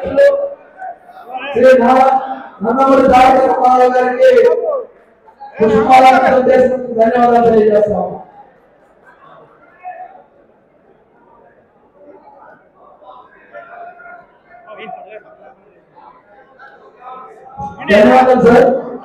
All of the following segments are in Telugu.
శ్రీ నందమూరి తారక రామారావు గారికి పుష్పాలంకరణ చేసినందుకు ధన్యవాదాలు తెలియజేస్తాము. ధన్యవాదాలు సార్.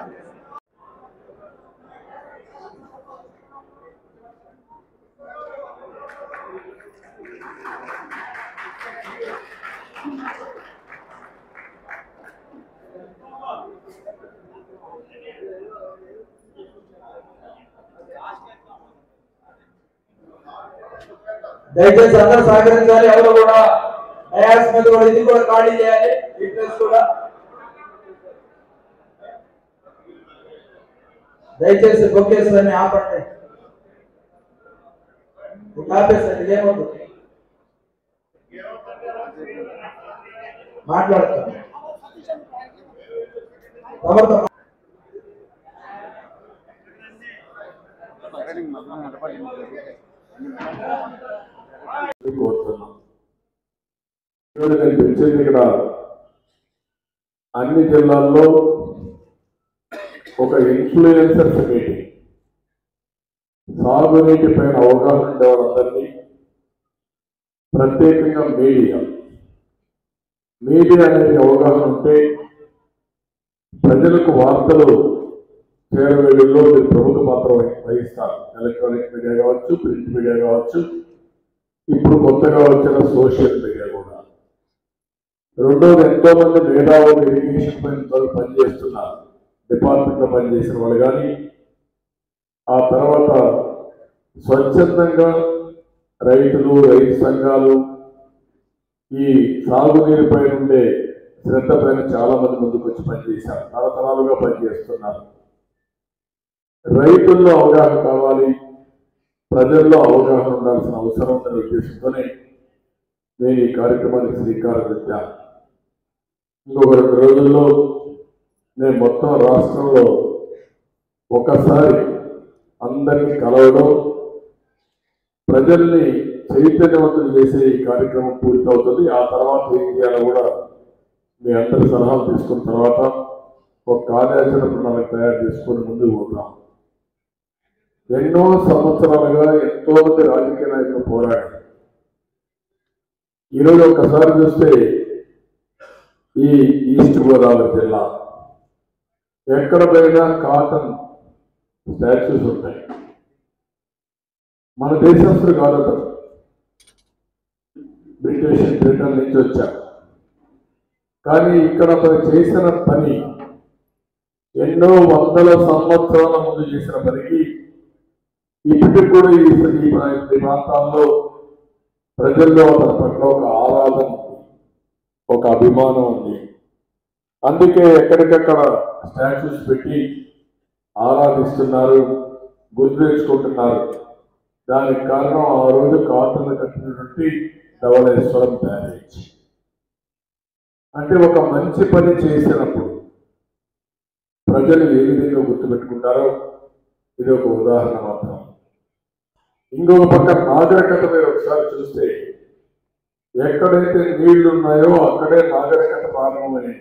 దయచేసి అందరూ సహకరించాలి. ఎవరు కూడా డయాస్ మీద కూడా ఇది కూడా ఖాళీ చేయాలి. ఈ ప్లేస్ కూడా దయచేసి బొక్కేసులని ఆపండి, ఆపేసండి, ఏమవుతుంది మాట్లాడతాను ఎవరితో ఇక్కడ అన్ని జిల్లాల్లో ఒక ఇన్ఫ్లుయెన్సర్స్ మీటింగ్, సాగునీటి పైన అవగాహన ఉండే వాళ్ళందరినీ, ప్రత్యేకంగా మీడియా అనేది అవగాహన ఉంటే ప్రజలకు వార్తలు చేరవేయడంలో మీరు ప్రముఖ పాత్ర వహిస్తారు. ఎలక్ట్రానిక్ మీడియా కావచ్చు, ప్రింట్ మీడియా కావచ్చు, ఇప్పుడు కొత్తగా వచ్చిన సోషల్ మీడియా కూడా. రెండోది, ఎంతో మంది మేధావులు ఇరిగేషన్ పైన పనిచేస్తున్నారు, డిపార్ట్మెంట్లో పనిచేసిన వాళ్ళు కానీ, ఆ తర్వాత స్వచ్ఛందంగా రైతులు, రైతు సంఘాలు ఈ సాగునీరు పైన ఉండే శ్రద్ధ పైన చాలా మంది ముందుకు వచ్చి పనిచేశారు, తరతరాలుగా పనిచేస్తున్నారు. రైతుల్లో అవగాహన కావాలి, ప్రజల్లో అవగాహన ఉండాల్సిన అవసరం ఉందనే ఉద్దేశంతోనే నేను ఈ కార్యక్రమానికి శ్రీకారం చుట్టాను. ఇంకొక 2 రోజుల్లో నేను మొత్తం రాష్ట్రంలో ఒకసారి అందరినీ కలవడం, ప్రజల్ని చైతన్యవంతులు చేసే ఈ కార్యక్రమం పూర్తవుతుంది. ఆ తర్వాత ఏం చేయాలో కూడా మీ అందరి సలహాలు తీసుకున్న తర్వాత ఒక కార్యాచరణ ప్రణాళిక తయారు చేసుకుని ముందుకు పోతాం. ఎన్నో సంవత్సరాలుగా ఎంతో మంది రాజకీయ నాయకులు పోరాడారు. ఈరోజు ఒక్కసారి చూస్తే ఈ ఈస్ట్ గోదావరి జిల్లా ఎక్కడ పోయినా కాటన్ స్టాచ్యూస్ ఉంటాయి. మన దేశస్తులు కాదు, బ్రిటన్ నుంచి వచ్చారు. కానీ ఇక్కడ అతను చేసిన పని ఎన్నో వందల సంవత్సరాల ముందు చేసిన పనికి ఇప్పటికి కూడా ఈ ప్రాంతాల్లో ప్రజల్లో అతని పట్ల ఒక ఆరాధన ఉంది, ఒక అభిమానం ఉంది. అందుకే ఎక్కడికక్కడ స్టాచ్యూస్ పెట్టి ఆరాధిస్తున్నారు, గుర్తు తెచ్చుకుంటున్నారు. దానికి కారణం ఆ రోజు కాటన్ కట్టినటువంటి ధవళేశ్వరం బ్యారేజ్. అంటే ఒక మంచి పని చేసినప్పుడు ప్రజలు ఏ విధంగా గుర్తుపెట్టుకుంటారో ఇది ఒక ఉదాహరణ మాత్రం. ఇంకొక పక్క నాగరికత మీరు ఒకసారి చూస్తే ఎక్కడైతే నీళ్లు ఉన్నాయో అక్కడే నాగరికత ప్రారంభమైంది.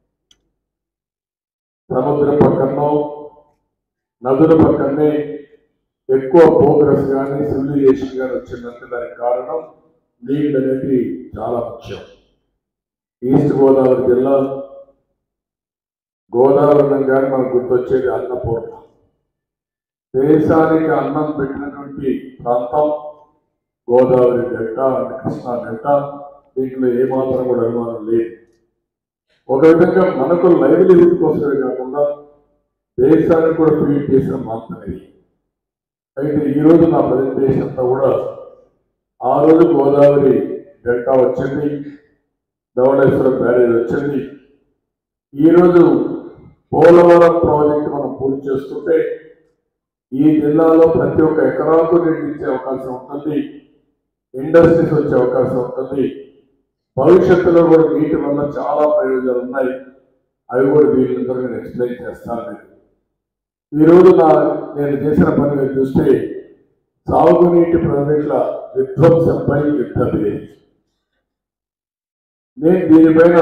సముద్రం పక్కనో నదుల పక్కనే ఎక్కువ ప్రోగ్రెస్ కానీ సివిలైజేషన్ కానీ వచ్చిందంటే దానికి కారణం నీళ్ళు అనేది చాలా ముఖ్యం. ఈస్ట్ గోదావరి జిల్లా గోదావరి అనగానే మనకు గుర్తొచ్చేది అన్నపూర్ణ. దేశానికి అన్నం పెట్టినటువంటి ప్రాంతం గోదావరి డెల్టా, కృష్ణా డెల్టా. దీంట్లో ఏమాత్రం కూడా అనుమానం లేదు. ఒక విధంగా మనకు లైవ్లీహుడ్ కోసమే కాకుండా దేశానికి కూడా ఫీడ్ చేసిన ప్రాంతం ఇది. అయితే ఈరోజు నా ప్రజెంటేషన్ అంతా కూడా ఆ రోజు గోదావరి డెల్టా వచ్చింది, ధవళేశ్వరం బ్యారేజ్ వచ్చింది. ఈరోజు పోలవరం ప్రాజెక్టు మనం పూర్తి చేస్తుంటే ఈ జిల్లాలో ప్రతి ఒక్క ఎకరాకు నీళ్ళు ఇచ్చే అవకాశం ఉంటుంది, ఇండస్ట్రీస్ వచ్చే అవకాశం ఉంటుంది. భవిష్యత్తులో కూడా నీటి వల్ల చాలా ప్రయోజనాలు ఉన్నాయి. అవి కూడా వీళ్ళందరూ నేను ఎక్స్ప్లెయిన్ చేస్తాను. ఈరోజు నేను చేసిన పని మీరు చూస్తే సాగునీటి ప్రాజెక్టుల విధ్వంసంపై యుద్ధ నేను దీనిపైన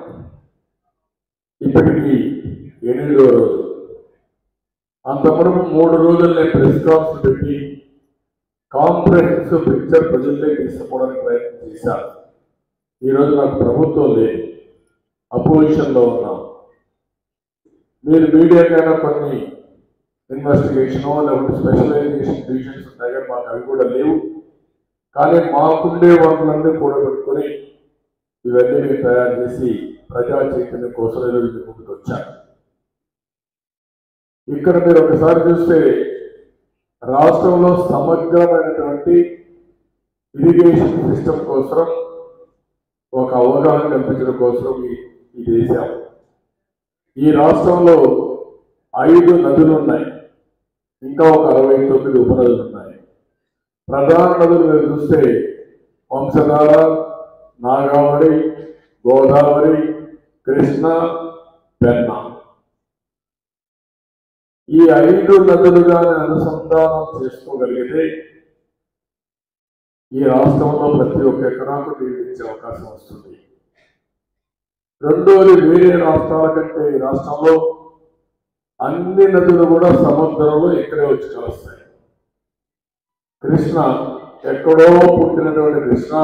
ఇప్పటికీ 8వ రోజు, అంతవరకు 3 రోజులు నేను ప్రెస్ కాన్ఫరెన్స్ పెట్టి కాంప్రహెన్సివ్ పిక్చర్ ప్రజల్లోకి తీసుకోవడానికి ప్రయత్నం చేశాను. ఈరోజు నాకు ప్రభుత్వం లేదు, అపోజిషన్లో ఉన్నాం. మీరు మీడియాకైనా కొన్ని ఇన్వెస్టిగేషన్ లేకపోతే స్పెషలైజేషన్ డివిజన్స్ ఉంటాయి కానీ మాకు అవి కూడా లేవు. కానీ మాకుండే వాటిలన్నీ కూడా పెట్టుకొని ఇవన్నీ మేము తయారు చేసి ప్రజా చైతన్యం కోసం ఈరోజు ముందుకు వచ్చాను. ఇక్కడ మీరు ఒకసారి చూస్తే రాష్ట్రంలో సమగ్రమైనటువంటి ఇరిగేషన్ సిస్టమ్ కోసం ఒక అవగాహన కల్పించడం కోసం ఇది వేసాము. ఈ రాష్ట్రంలో 5 నదులు ఉన్నాయి, ఇంకా ఒక 69 ఉపనదులు ఉన్నాయి. ప్రధాన నదులు మీరు చూస్తే వంశధార, నాగావళి, గోదావరి, కృష్ణ, పెన్నా. ఈ 5 నదులుగానే అనుసంధానం చేసుకోగలిగితే ఈ రాష్ట్రంలో ప్రతి ఒక్క ఎకరాకు నీరు ఇచ్చే అవకాశం వస్తుంది. రెండోది, వేరే రాష్ట్రాల కంటే ఈ రాష్ట్రంలో అన్ని నదులు కూడా సముద్రంలో ఇక్కడే వచ్చి కలుస్తాయి. కృష్ణ ఎక్కడో పుట్టినటువంటి కృష్ణ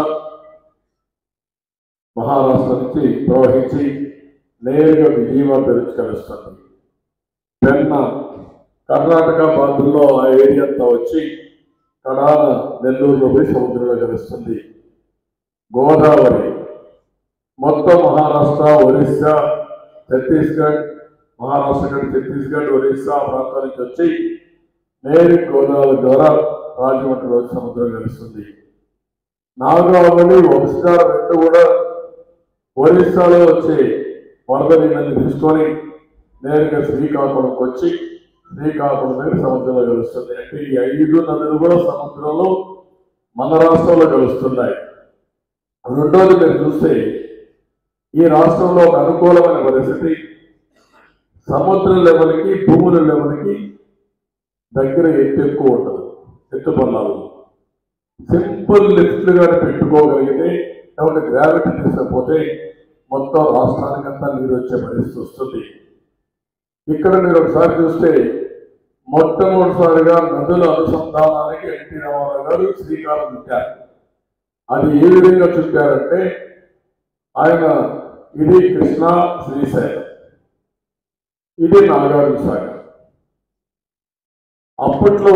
మహారాష్ట్ర నుంచి ప్రవహించి నేరుగా విజయవాడ వచ్చి కలుస్తుంది. పెన్నా కర్ణాటక బాంధుల్లో ఆ ఏరియా అంతా వచ్చి కడాన నెల్లూరులో పోయి సముద్రంలో కలుస్తుంది. గోదావరి మొత్తం మహారాష్ట్ర, ఒరిస్సా, ఛత్తీస్గఢ్, మహారాష్ట్ర కంటే ఛత్తీస్గఢ్, ఒరిస్సా ప్రాంతాల నుంచి వచ్చి నేరు గోదావరి ద్వారా రాజమండ్రిలో సముద్రం కలుస్తుంది. నాగావళి, వంశధార రెండు కూడా ఒరిస్సాలో వచ్చే వరద నీళ్ళని తీసుకొని నేరుగా శ్రీకాకుళంకి వచ్చి శ్రీకాకుళం దగ్గర సముద్రంలో కలుస్తుంది. అంటే ఈ 5 నదులు కూడా సముద్రంలో మన రాష్ట్రంలో కలుస్తున్నాయి. రెండోది మీరు చూస్తే ఈ రాష్ట్రంలో ఒక అనుకూలమైన పరిస్థితి, సముద్ర లెవెల్కి భూముల లెవెల్కి దగ్గర ఎత్తు ఎక్కువ ఉంటుంది. ఎత్తు పల్లాలు సింపుల్ లిఫ్ట్లుగా పెట్టుకోగలిగితే లేకపోతే గ్రావిటీ తీసుకపోతే మొత్తం రాష్ట్రానికంతా నీరు వచ్చే పరిస్థితి వస్తుంది. ఇక్కడ మీరు ఒకసారి చూస్తే మొట్టమొదటిసారిగా నదుల అనుసంధానానికి ఎన్టీ రామారావు గారు శ్రీకారం చుట్టారు. అది ఏ విధంగా చుట్టారంటే ఆయన ఇది కృష్ణా శ్రీశైలం, ఇది నాగార్జున సాగర్. అప్పట్లో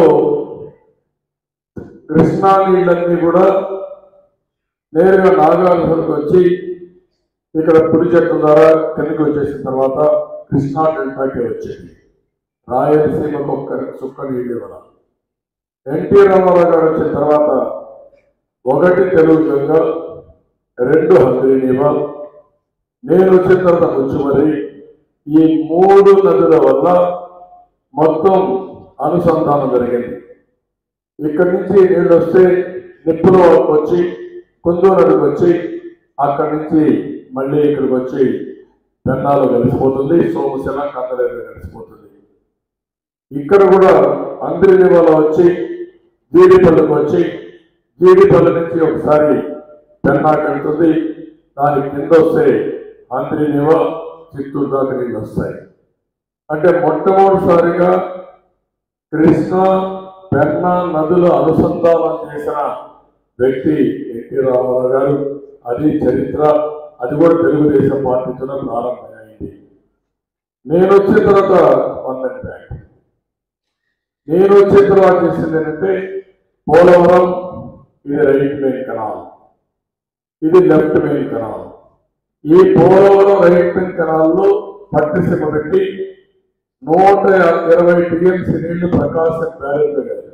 కృష్ణా నీళ్ళన్నీ కూడా నేరుగా నాగార్జునకు వచ్చి ఇక్కడ పులి చెట్ల ద్వారా కిందకి వచ్చేసిన తర్వాత కృష్ణా డెల్టాకి వచ్చేది. రాయలసీమకు ఒక్క చుక్క నీళ్ళు వల్ల ఎన్టీ రామారావు గారు వచ్చిన తర్వాత 1 తెలుగు గంగ, 2 హంద్రీ నీవా, నేను వచ్చిన తర్వాత ముచ్చుమరి, ఈ 3 నదుల వల్ల మొత్తం అనుసంధానం జరిగింది. ఇక్కడి నుంచి నీళ్ళు వస్తే నిప్పుల వరకు వచ్చి కుందూరు నదికి వచ్చి అక్కడి నుంచి మళ్ళీ ఇక్కడికి వచ్చి పెన్నాలో కలిసిపోతుంది, సోమశిల, కందలేరు కలిసిపోతుంది. ఇక్కడ కూడా అంద్రినివాలో వచ్చి జీడిపల్లికి వచ్చి జీడిపల్లి నుంచి ఒకసారి పెన్నాకి వెళ్తుంది. దాని కింద వస్తే అంద్రినివ, చిత్తూరు దాకా నీళ్ళు వస్తాయి. అంటే మొట్టమొదటిసారిగా కృష్ణా పెన్నా నదుల అనుసంధానం చేసిన వ్యక్తి ఎన్టీ రామారావు గారు. అది చరిత్ర, అది కూడా తెలుగుదేశం పార్టీతో ప్రారంభమైంది. నేను వచ్చిన తర్వాత చేసింది ఏంటంటే పోలవరం, ఇది రైట్ మెయిన్ కెనాల్, ఇది లెఫ్ట్ మెయిన్ కెనాల్. ఈ పోలవరం రైట్ మెయిన్ కెనాల్లో పట్టిసీమ పెట్టి 120 టీఎంసీ నీళ్లు ప్రకాశం బ్యారేజ్ కలిగారు.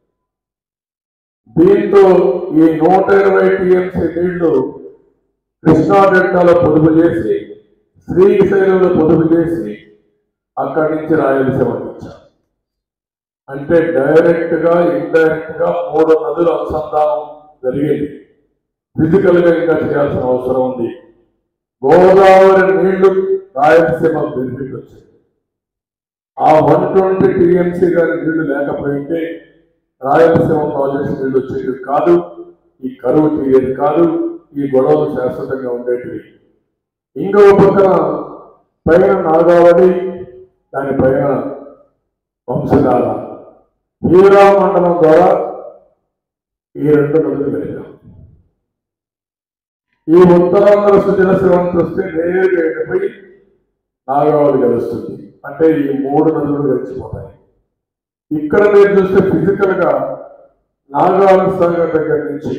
దీంతో ఈ 120 టీఎంసీ నీళ్లు కృష్ణా డెల్టాలో పొదుపు చేసి శ్రీశైలంలో పొదుపు చేసి అక్కడి నుంచి రాయలసీమకి వచ్చారు. అంటే డైరెక్ట్ గా ఇండైరెక్ట్ గా 3 నదుల అనుసంధానం జరిగింది. ఫిజికల్ గా ఇంకా చేయాల్సిన అవసరం ఉంది. గోదావరి నీళ్లు రాయలసీమ బెనిఫిట్ వచ్చింది. ఆ 120 టీఎంసీ గారి నీళ్లు లేకపోయింటే రాయలసీమ ప్రాజెక్ట్స్ నీళ్లు వచ్చేది కాదు, ఈ కరువు తీరేది కాదు, ఈ గొడవలు శాశ్వతంగా ఉండేటివి. ఇంకో పక్కన పైన నాగావళి, దానిపైన వంశధార, హీరా మండలం ద్వారా ఈ రెండు నదులు కలిగాం. ఈ ఉత్తరాంధ్ర సుజల శ్రవంతి వస్తే నేరుగా ఎండిపోయి నాగావళి కలుస్తుంది. అంటే ఈ మూడు నదులు కలిసిపోతాయి. ఇక్కడ మీరు చూస్తే ఫిజికల్ గా నాగావళి సాగర్ దగ్గర నుంచి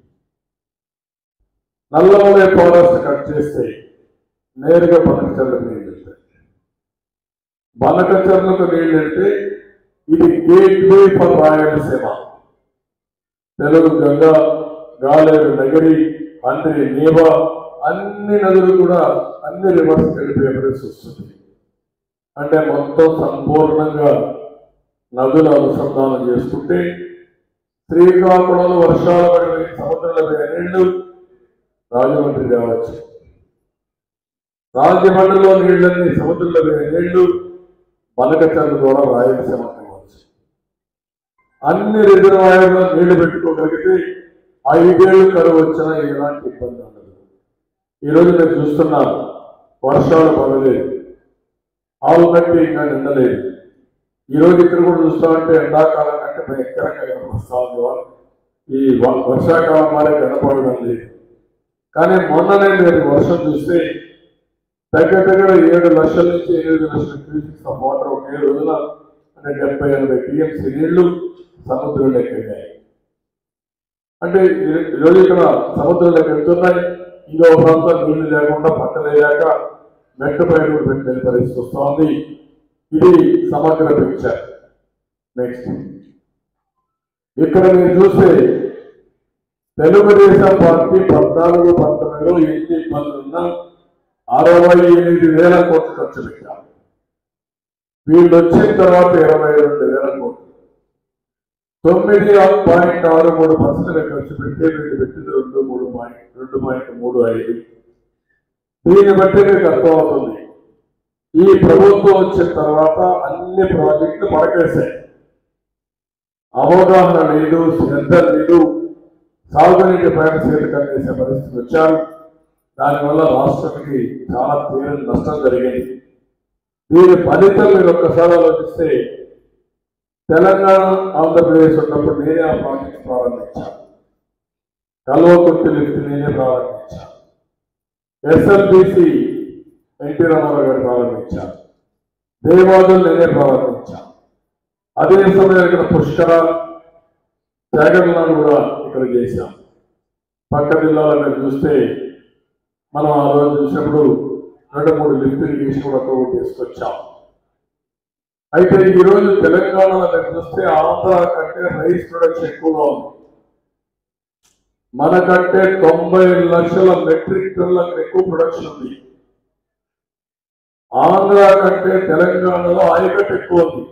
నల్లమలై ఫారెస్ట్ కట్ చేస్తే నేరుగా బనకచర్లకు నీళ్ళు వెళ్తాయి. బనకచర్లకు నీళ్ళు వెళ్తే ఇది గేట్వే ఫర్ రాయలసీమ. తెలుగు గంగా, గాలేరు నగరి, అంద్రి నీవ, అన్ని నదులు కూడా అన్ని రివర్స్ వెళ్ళిపోయే పరిస్థితి వస్తుంది. అంటే మొత్తం సంపూర్ణంగా నదుల అనుసంధానం చేసుకుంటే శ్రీకాకుళంలో వర్షాలు పడి సముద్రంలో పోయే నీళ్లు రాజమండ్రి కావచ్చు, రాజమండ్రిలో నీళ్ళని సముద్రంలో పోయే నీళ్లు బనకచర్ల ద్వారా రాయలసీమ కావచ్చు. అన్ని రిజర్వాయర్లో నీళ్లు పెట్టుకోగలిగితే 5 ఏళ్ళు కరువు వచ్చినా ఎలాంటి ఇబ్బంది ఉండదు. ఈరోజు నేను చూస్తున్నాను, వర్షాలు పడలేదు, ఆవు కట్టి ఇంకా నిండలేదు. ఈరోజు ఇక్కడ కూడా చూస్తామంటే ఎండాకాలం కంటే భయంకరంగా కనపడతా ఉంది. ఈ వర్షాకాలం మారే కనపడడం లేదు. కానీ మొన్ననే మీరు వర్షం చూస్తే దగ్గర 7 లక్షల నుంచి 8 లక్షల క్యూసెక్స్ ఆఫ్ వాటర్ ఒక 7 రోజుల అంటే 70-80 టీఎంసీ నీళ్లు సముద్రంలోకి వెళ్ళాయి. అంటే ఈరోజు ఇక్కడ సముద్రంలోకి వెళ్తున్నాయి. ఇంకో ప్రాంతం నీళ్లు లేకుండా పంటలు వేయలేక మెట్ట పైన కూడా పెట్టే పరిస్థితి వస్తుంది. ఇది సమగ్ర పిక్చర్. నెక్స్ట్ ఇక్కడ మీరు చూస్తే తెలుగుదేశం పార్టీ 14-19లో ఎన్ని ఇబ్బందులు ఉన్నా 68,000 కోట్లు ఖర్చు పెట్టారు. వీళ్ళు వచ్చిన తర్వాత 22,000 కోట్లు, 9.63% ఖర్చు పెడితే వీళ్ళు పెట్టింది 2.35. దీన్ని బట్టి మీకు అర్థమవుతుంది ఈ ప్రభుత్వం వచ్చిన తర్వాత అన్ని ప్రాజెక్టులు పడకేశాయి. అవగాహన లేదు, శ్రద్ధ లేదు, సాగునీటి పైన చేతికం చేసే పరిస్థితి వచ్చారు. దానివల్ల రాష్ట్రానికి చాలా తీవ్ర నష్టం జరిగింది. దీని ఫలితం మీరు ఒక్కసారి ఆలోచిస్తే తెలంగాణ, ఆంధ్రప్రదేశ్ ఉన్నప్పుడు నేనే ఆ ప్రాజెక్ట్ ప్రారంభించాను. కల్వకుర్తి లిఫ్ట్ నేనే ప్రారంభించాను. ఎస్ఎల్బిసి ఎన్టీ రామారావు గారు ప్రారంభించారు. దేవాదులు నేనే ప్రారంభించాను. అదే సమయంలో ఇక్కడ పుష్కర, జగన్నాథ్ కూడా ఇక్కడ చేశాం. పక్క జిల్లాలో మీరు చూస్తే మనం ఆ రోజు చూసినప్పుడు 2-3 లిఫ్ట్ ఇరిగేషన్ కూడా తీసుకొచ్చాం. అయితే ఈరోజు తెలంగాణలో మీరు చూస్తే ఆంధ్ర కంటే రైస్ ప్రొడక్షన్ ఎక్కువగా ఉంది. మనకంటే 90 లక్షల మెట్రిక్ టన్నులకు ఎక్కువ ప్రొడక్షన్ ఉంది. ఆంధ్ర కంటే తెలంగాణలో ఆయకట్టు ఎక్కువ ఉంది.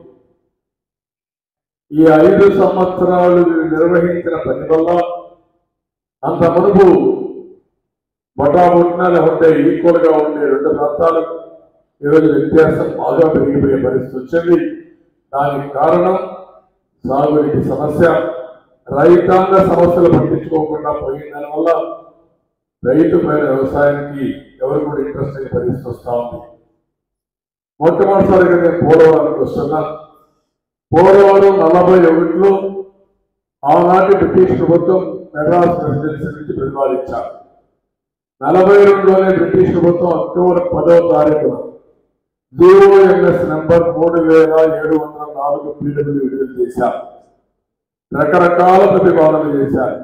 ఈ 5 సంవత్సరాలు నిర్వహించిన పని వల్ల అంత మునుపు బొటాబొట్టినా లేకుంటే ఈక్వల్ గా ఉండే 2 ప్రాంతాలు ఈరోజు వ్యత్యాసం బాగా పెరిగిపోయే పరిస్థితి వచ్చింది. దానికి కారణం సాగునీటి సమస్య, రైతాంగ సమస్యలు పట్టించుకోకుండా పోయిన దానివల్ల రైతు పైన వ్యవసాయానికి ఎవరు కూడా ఇంట్రెస్ట్ అయ్యే పరిస్థితి వస్తూ ఉంది. మొట్టమొదటిసారిగా నేను పోలవరానికి వస్తున్నాను. పోలవరం 41లో ఆనాటి బ్రిటిష్ ప్రభుత్వం మెడ్రాస్ ప్రెసిడెన్సీ నుంచి ప్రతిపాదించారు. 42లోనే బ్రిటిష్ ప్రభుత్వం అక్టోబర్ 10వ తారీఖున GOMS నెంబర్ 3704 పీడబ్ల్యూ విడుదల చేశారు. రకరకాల ప్రతిపాదనలు చేశారు.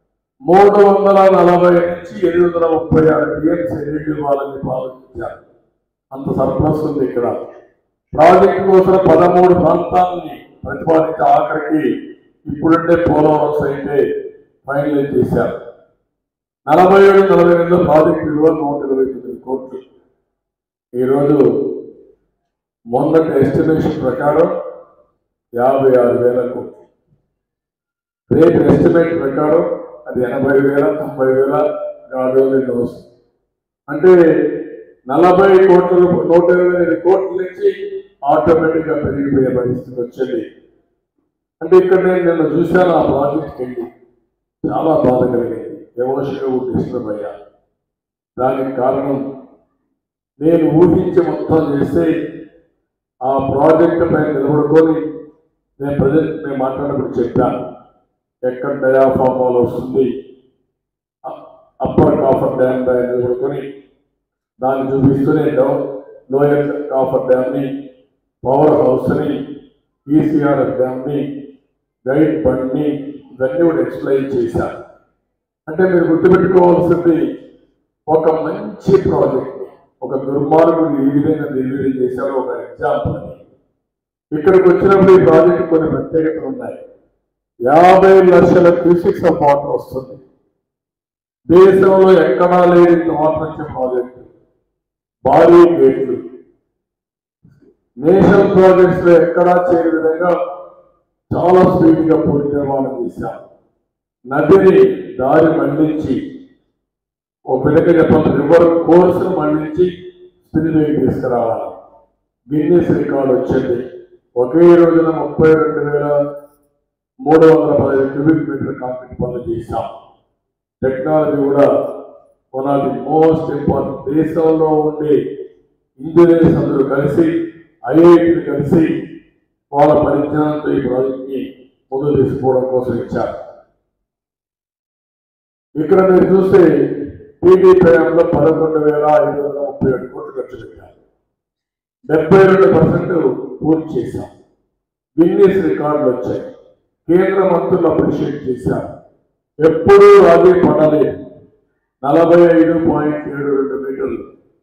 340 నుంచి 836 టీఎంసీ నీళ్లు ఇవ్వాలని ఆలోచించారు. అంత సర్ప్లస్ ఉంది ఇక్కడ. ప్రాజెక్టు కోసం 13 ప్రాంతాలని ప్రతిపాదించి ఆఖరికి ఇప్పుడుండే పోలవరం సైతే ఫైనలైజ్ చేశారు. 47-48లో ప్రాజెక్టు విలువ 129 కోట్లు. ఈరోజు మొన్నటి ఎస్టిమేషన్ ప్రకారం 56,000 కోట్లు. రేపు ఎస్టిమేట్ ప్రకారం అది 80,000-90,000 గాడులు వస్తుంది. అంటే 40 కోట్లు 125 కోట్ల నుంచి ఆటోమేటిక్ గా పెరిగిపోయే పరిస్థితి వచ్చింది. అంటే ఇక్కడ నేను నిన్న చూశాను, ఆ ప్రాజెక్ట్కి వెళ్ళి చాలా బాధ కలిగింది. ఎమోషనల్గా డిస్టర్బ్ అయ్యా. దానికి కారణం నేను ఊహించి మొత్తం చేస్తే ఆ ప్రాజెక్టు పైన నిలబడుకొని మేము మాట్లాడినప్పుడు చెప్పాను, ఎక్కడ డయాఫామ్ వాల్ వస్తుంది, అప్పర్ కాఫర్ డ్యామ్ పైన నిలబడుకొని దాన్ని చూపిస్తూనే లోయర్ కాఫర్ డ్యామ్ని, పవర్ హౌస్ని, ఈసీఆర్ఎఫ్ డ్యామ్ని, గైడ్ బండ్ని ఇవన్నీ కూడా ఎక్స్ప్లెయిన్ చేశాను. అంటే మీరు గుర్తుపెట్టుకోవాల్సింది, ఒక మంచి ప్రాజెక్ట్ ఒక దుర్మార్గుడు ఈ విధంగా నిర్వీర్యం చేశాడు ఒక ఎగ్జాంపుల్. ఇక్కడికి వచ్చినప్పుడు ఈ ప్రాజెక్టు కొన్ని ప్రత్యేకతలు ఉన్నాయి. 50 లక్షల క్యూసిక్స్ ఆఫ్ వాటర్ వస్తుంది. దేశంలో ఎక్కడా లేని వాటర్ వచ్చే ప్రాజెక్టు, భారీ గేట్లు, నేషనల్ ప్రాజెక్ట్స్ లో ఎక్కడా చేయని విధంగా చాలా స్పీడ్గా పూర్తి నిర్మాణం చేశాం. నదిని దారి మళ్లించి ఒక విధంగా చెప్పాలి, రివర్ కోర్సును మళ్లించి స్పిల్వేకి తీసుకురావాలి. గిన్నీస్ రికార్డు వచ్చింది. ఒకే రోజున 32,315 క్యూబిక్ మీటర్ కాంక్రీట్ పనులు చేశాం. టెక్నాలజీ కూడా one of the most important. దేశంలో ఉండే ఇంజనీర్స్ అందరూ కలిసి, ఐఐటీలు కలిసి వాళ్ళ పరిజ్ఞానంతో ఈ ప్రాజెక్ట్ని ముందుకు తీసుకోవడం కోసం ఇచ్చారు. ఇక్కడ మీరు చూస్తే టీడీపీఎంలో 11,537 కోట్లు ఖర్చు పెట్టారు. 72% పూర్తి చేశాం. గిన్నీస్ రికార్డులు వచ్చాయి. కేంద్ర మంత్రులు అప్రిషియేట్ చేశారు. ఎప్పుడూ రాజీ పడలేదు. 45.72 మీటర్లు,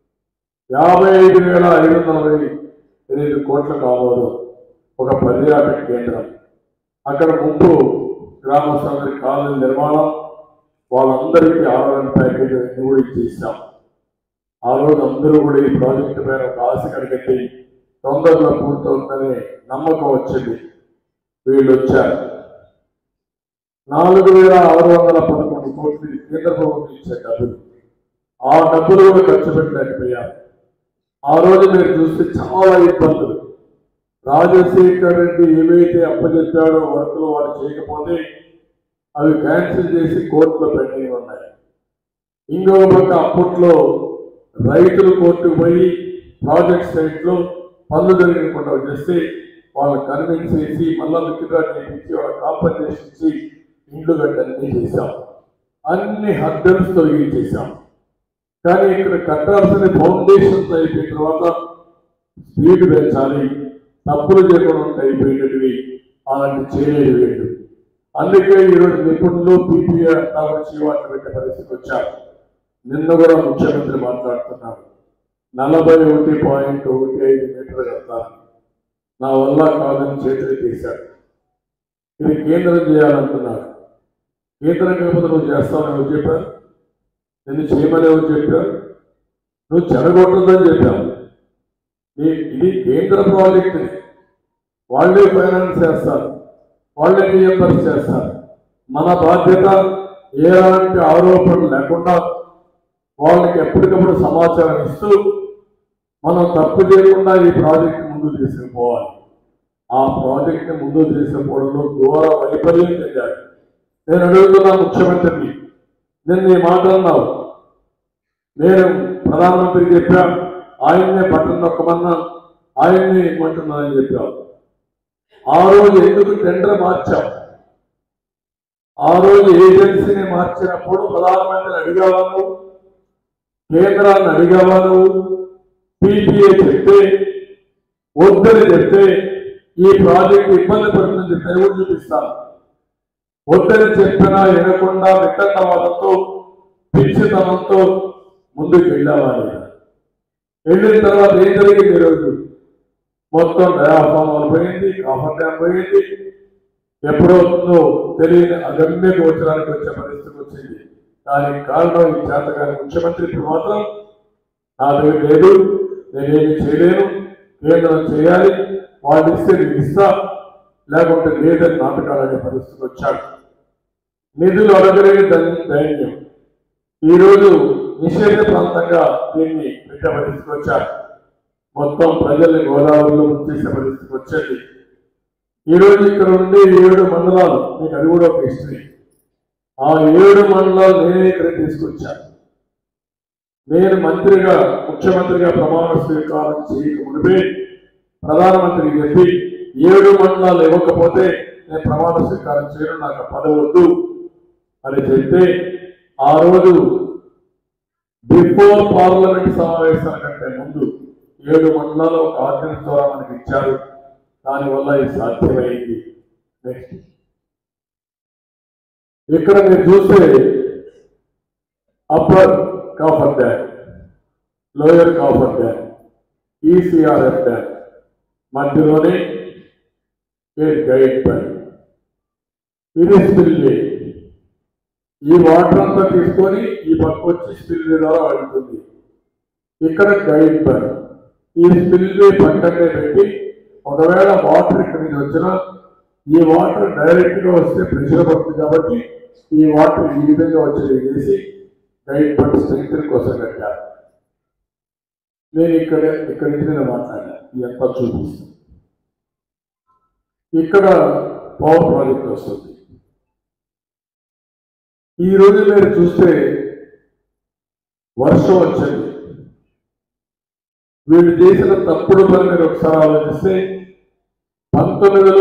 55,548 కోట్ల కావాలి ఒక పర్యాటక కేంద్రం. అక్కడ ముందు గ్రామస్తులందరికీ కాలనీ నిర్మాణం, వాళ్ళందరికీ ఆరోగ్య ప్యాకేజ్ అన్ని కూడా ఇచ్చేసాం. ఆ రోజు అందరూ కూడా ఈ ప్రాజెక్టు పైన ఒక ఆశ కలిగింది, తొందరలో పూర్తవుతుందనే నమ్మకం వచ్చింది. వీళ్ళు వచ్చారు. 4,611 కోట్లు కేంద్ర ప్రభుత్వం ఇచ్చే డబ్బులు, ఆ డబ్బులు కూడా ఖర్చు పెట్టలేకపోయారు. ఆ రోజు మీరు చూస్తే చాలా ఇబ్బందులు. రాజశేఖర్ రెడ్డి ఏవైతే అప్పచెప్పాడో వర్కులు వాళ్ళు చేయకపోతే అవి క్యాన్సిల్ చేసి కోర్టులో పెండింగ్ ఉన్నాయి. ఇంకొక పక్క అప్పట్లో రైతులు కోర్టుకు పోయి ప్రాజెక్ట్ సైట్లో పనులు జరగకుండా చేస్తే వాళ్ళని కన్విన్స్ చేసి మళ్ళా విత్డ్రా చేయించి వాళ్ళ కాంపన్సేషన్ ఇచ్చి ఇండ్లు కట్టన్నీ చేశాం. అన్ని హద్దల్స్ తొలగించేశాం. కానీ ఇక్కడ కట్టాల్సిన ఫౌండేషన్స్ అయిపోయిన తర్వాత స్పీడ్ పెంచాలి, తప్పులు చేయకుండా అయిపోయినవి అలాంటి చేయలేదు వీళ్ళు. అందుకే ఈరోజు నిపుణులు పీపీఆర్ వాటిని పెట్టే పరిస్థితికి వచ్చారు. నిన్న కూడా ముఖ్యమంత్రి మాట్లాడుతున్నారు, 41.15 మీటర్లు కట్టాలి. నా వల్ల కాదని చేతులు తీశాడు. ఇది కేంద్రం చేయాలంటున్నారు. కేంద్రం కాకపోతే నువ్వు చేస్తావని ఎవరు చెప్పారు? నేను చేయమని ఎవరు చెప్పారు? నువ్వు చెడగొట్టదని చెప్పావు. ఇది కేంద్ర ప్రాజెక్ట్, వాళ్ళే ఫైనాన్స్ చేస్తారు, వాళ్ళే రియంబర్స్ చేస్తారు. మన బాధ్యత ఎలాంటి ఆరోపణలు లేకుండా వాళ్ళకి ఎప్పటికప్పుడు సమాచారం ఇస్తూ మనం తప్పు చేయకుండా ఈ ప్రాజెక్ట్ ముందుకు తీసుకుపోవాలి. ఆ ప్రాజెక్ట్ని ముందుకు తీసుకుపోవడంలో ఘోర వైఫల్యం చెందాడు. నేను అడుగుతున్నా ముఖ్యమంత్రిని, నిన్న ఈ మాట అన్నావు, నేను ప్రధానమంత్రికి చెప్పా, ఆయన్నే బటన్ నొక్కమన్నా, ఆయన్నే ఇవ్వమంటున్నానని చెప్పావు. ఆ రోజు ఎందుకు టెండర్ మార్చావు? ఆ రోజు ఏజెన్సీని మార్చినప్పుడు ప్రధానమంత్రిని అడిగావా నువ్వు? కేంద్రాన్ని అడిగావా నువ్వు? పీపీఏ చెప్తే వద్దని చెప్తే ఈ ప్రాజెక్టు ఇబ్బంది పడుతుందని చెప్పి ఎవరు చూపిస్తాను? వద్దని చెప్పినా వినకుండా వితండవాదంతో పిచ్చితనంతో ముందుకు వెళ్ళావా? వెళ్ళిన తర్వాత ఏం జరిగింది? ఈరోజు మొత్తం డయాఫామ్ పోయింది, కాఫర్ డ్యామ్ పోయింది. ఎప్పుడో తెలియని అగమ్య గోచరానికి వచ్చే పరిస్థితి వచ్చింది. దానికి కారణం ఈ చేతగాని ముఖ్యమంత్రి. ఇప్పుడు మాత్రం నా దగ్గర లేదు, నేనేమి చేయలేను, కేంద్రం చేయాలి, వాళ్ళు ఇస్తే నేను ఇస్తా, లేకుంటే లేదని నాటకాలనే పరిస్థితి వచ్చాడు. నిధులు అడగలేని దైన్యం. ఈరోజు నిషేధ ప్రాంతంగా దీన్ని పెట్టే పరిస్థితికి వచ్చారు. మొత్తం ప్రజల్ని గోదావరిలో ముంచేసే పరిస్థితికి వచ్చింది. ఈరోజు ఇక్కడ ఉండే 7 మండలాలు, మీకు అది కూడా ఒక హిస్టరీ. ఆ 7 మండలాలు నేనే ఇక్కడ తీసుకొచ్చాను. నేను మంత్రిగా ముఖ్యమంత్రిగా ప్రమాణ స్వీకారం చేయక మునిపే ప్రధానమంత్రికి చెప్పి 7 మండలాలు ఇవ్వకపోతే నేను ప్రమాణ స్వీకారం చేయను, నాకు పదవి వద్దు అని చెప్తే ఆ రోజు బిఫోర్ పార్లమెంట్ సమావేశాల కంటే ముందు 7 మండలాలు ఒక ఆర్డినెన్స్ ద్వారా మనకి ఇచ్చారు. దానివల్ల ఇది సాధ్యమైంది. నెక్స్ట్ ఇక్కడ మీరు చూస్తే upper coffer dam, lower coffer dam, ECRF dam, మధ్యలోనే గైడ్ పై ఇది స్పిల్వే. ఈ వాటర్ అంతా తీసుకొని ఈ పక్క వచ్చి స్పిల్వే ద్వారా వెళ్తుంది. ఇక్కడ గైడ్ పై ఈ స్పిల్వే పక్కనే పెట్టి ఒకవేళ వాటర్ ఇక్కడ నుంచి వచ్చినా ఈ వాటర్ డైరెక్ట్ గా వస్తే ప్రెషర్ పడుతుంది కాబట్టి ఈ వాటర్ ఈ విధంగా వచ్చేది చేసి గైడ్ పై స్ట్రెంగ్త్ కోసం కట్టారు. నేను ఇక్కడి నుంచి నేను మాట్లాడాను. ఎంత చూపిస్తాను. ఇక్కడ పవర్ ప్రాజెక్ట్ వస్తుంది. ఈ రోజు మీరు చూస్తే వర్షం వచ్చింది. వీళ్ళు చేసిన తప్పుడు పని మీరు ఒకసారి ఆలోచిస్తే 19లో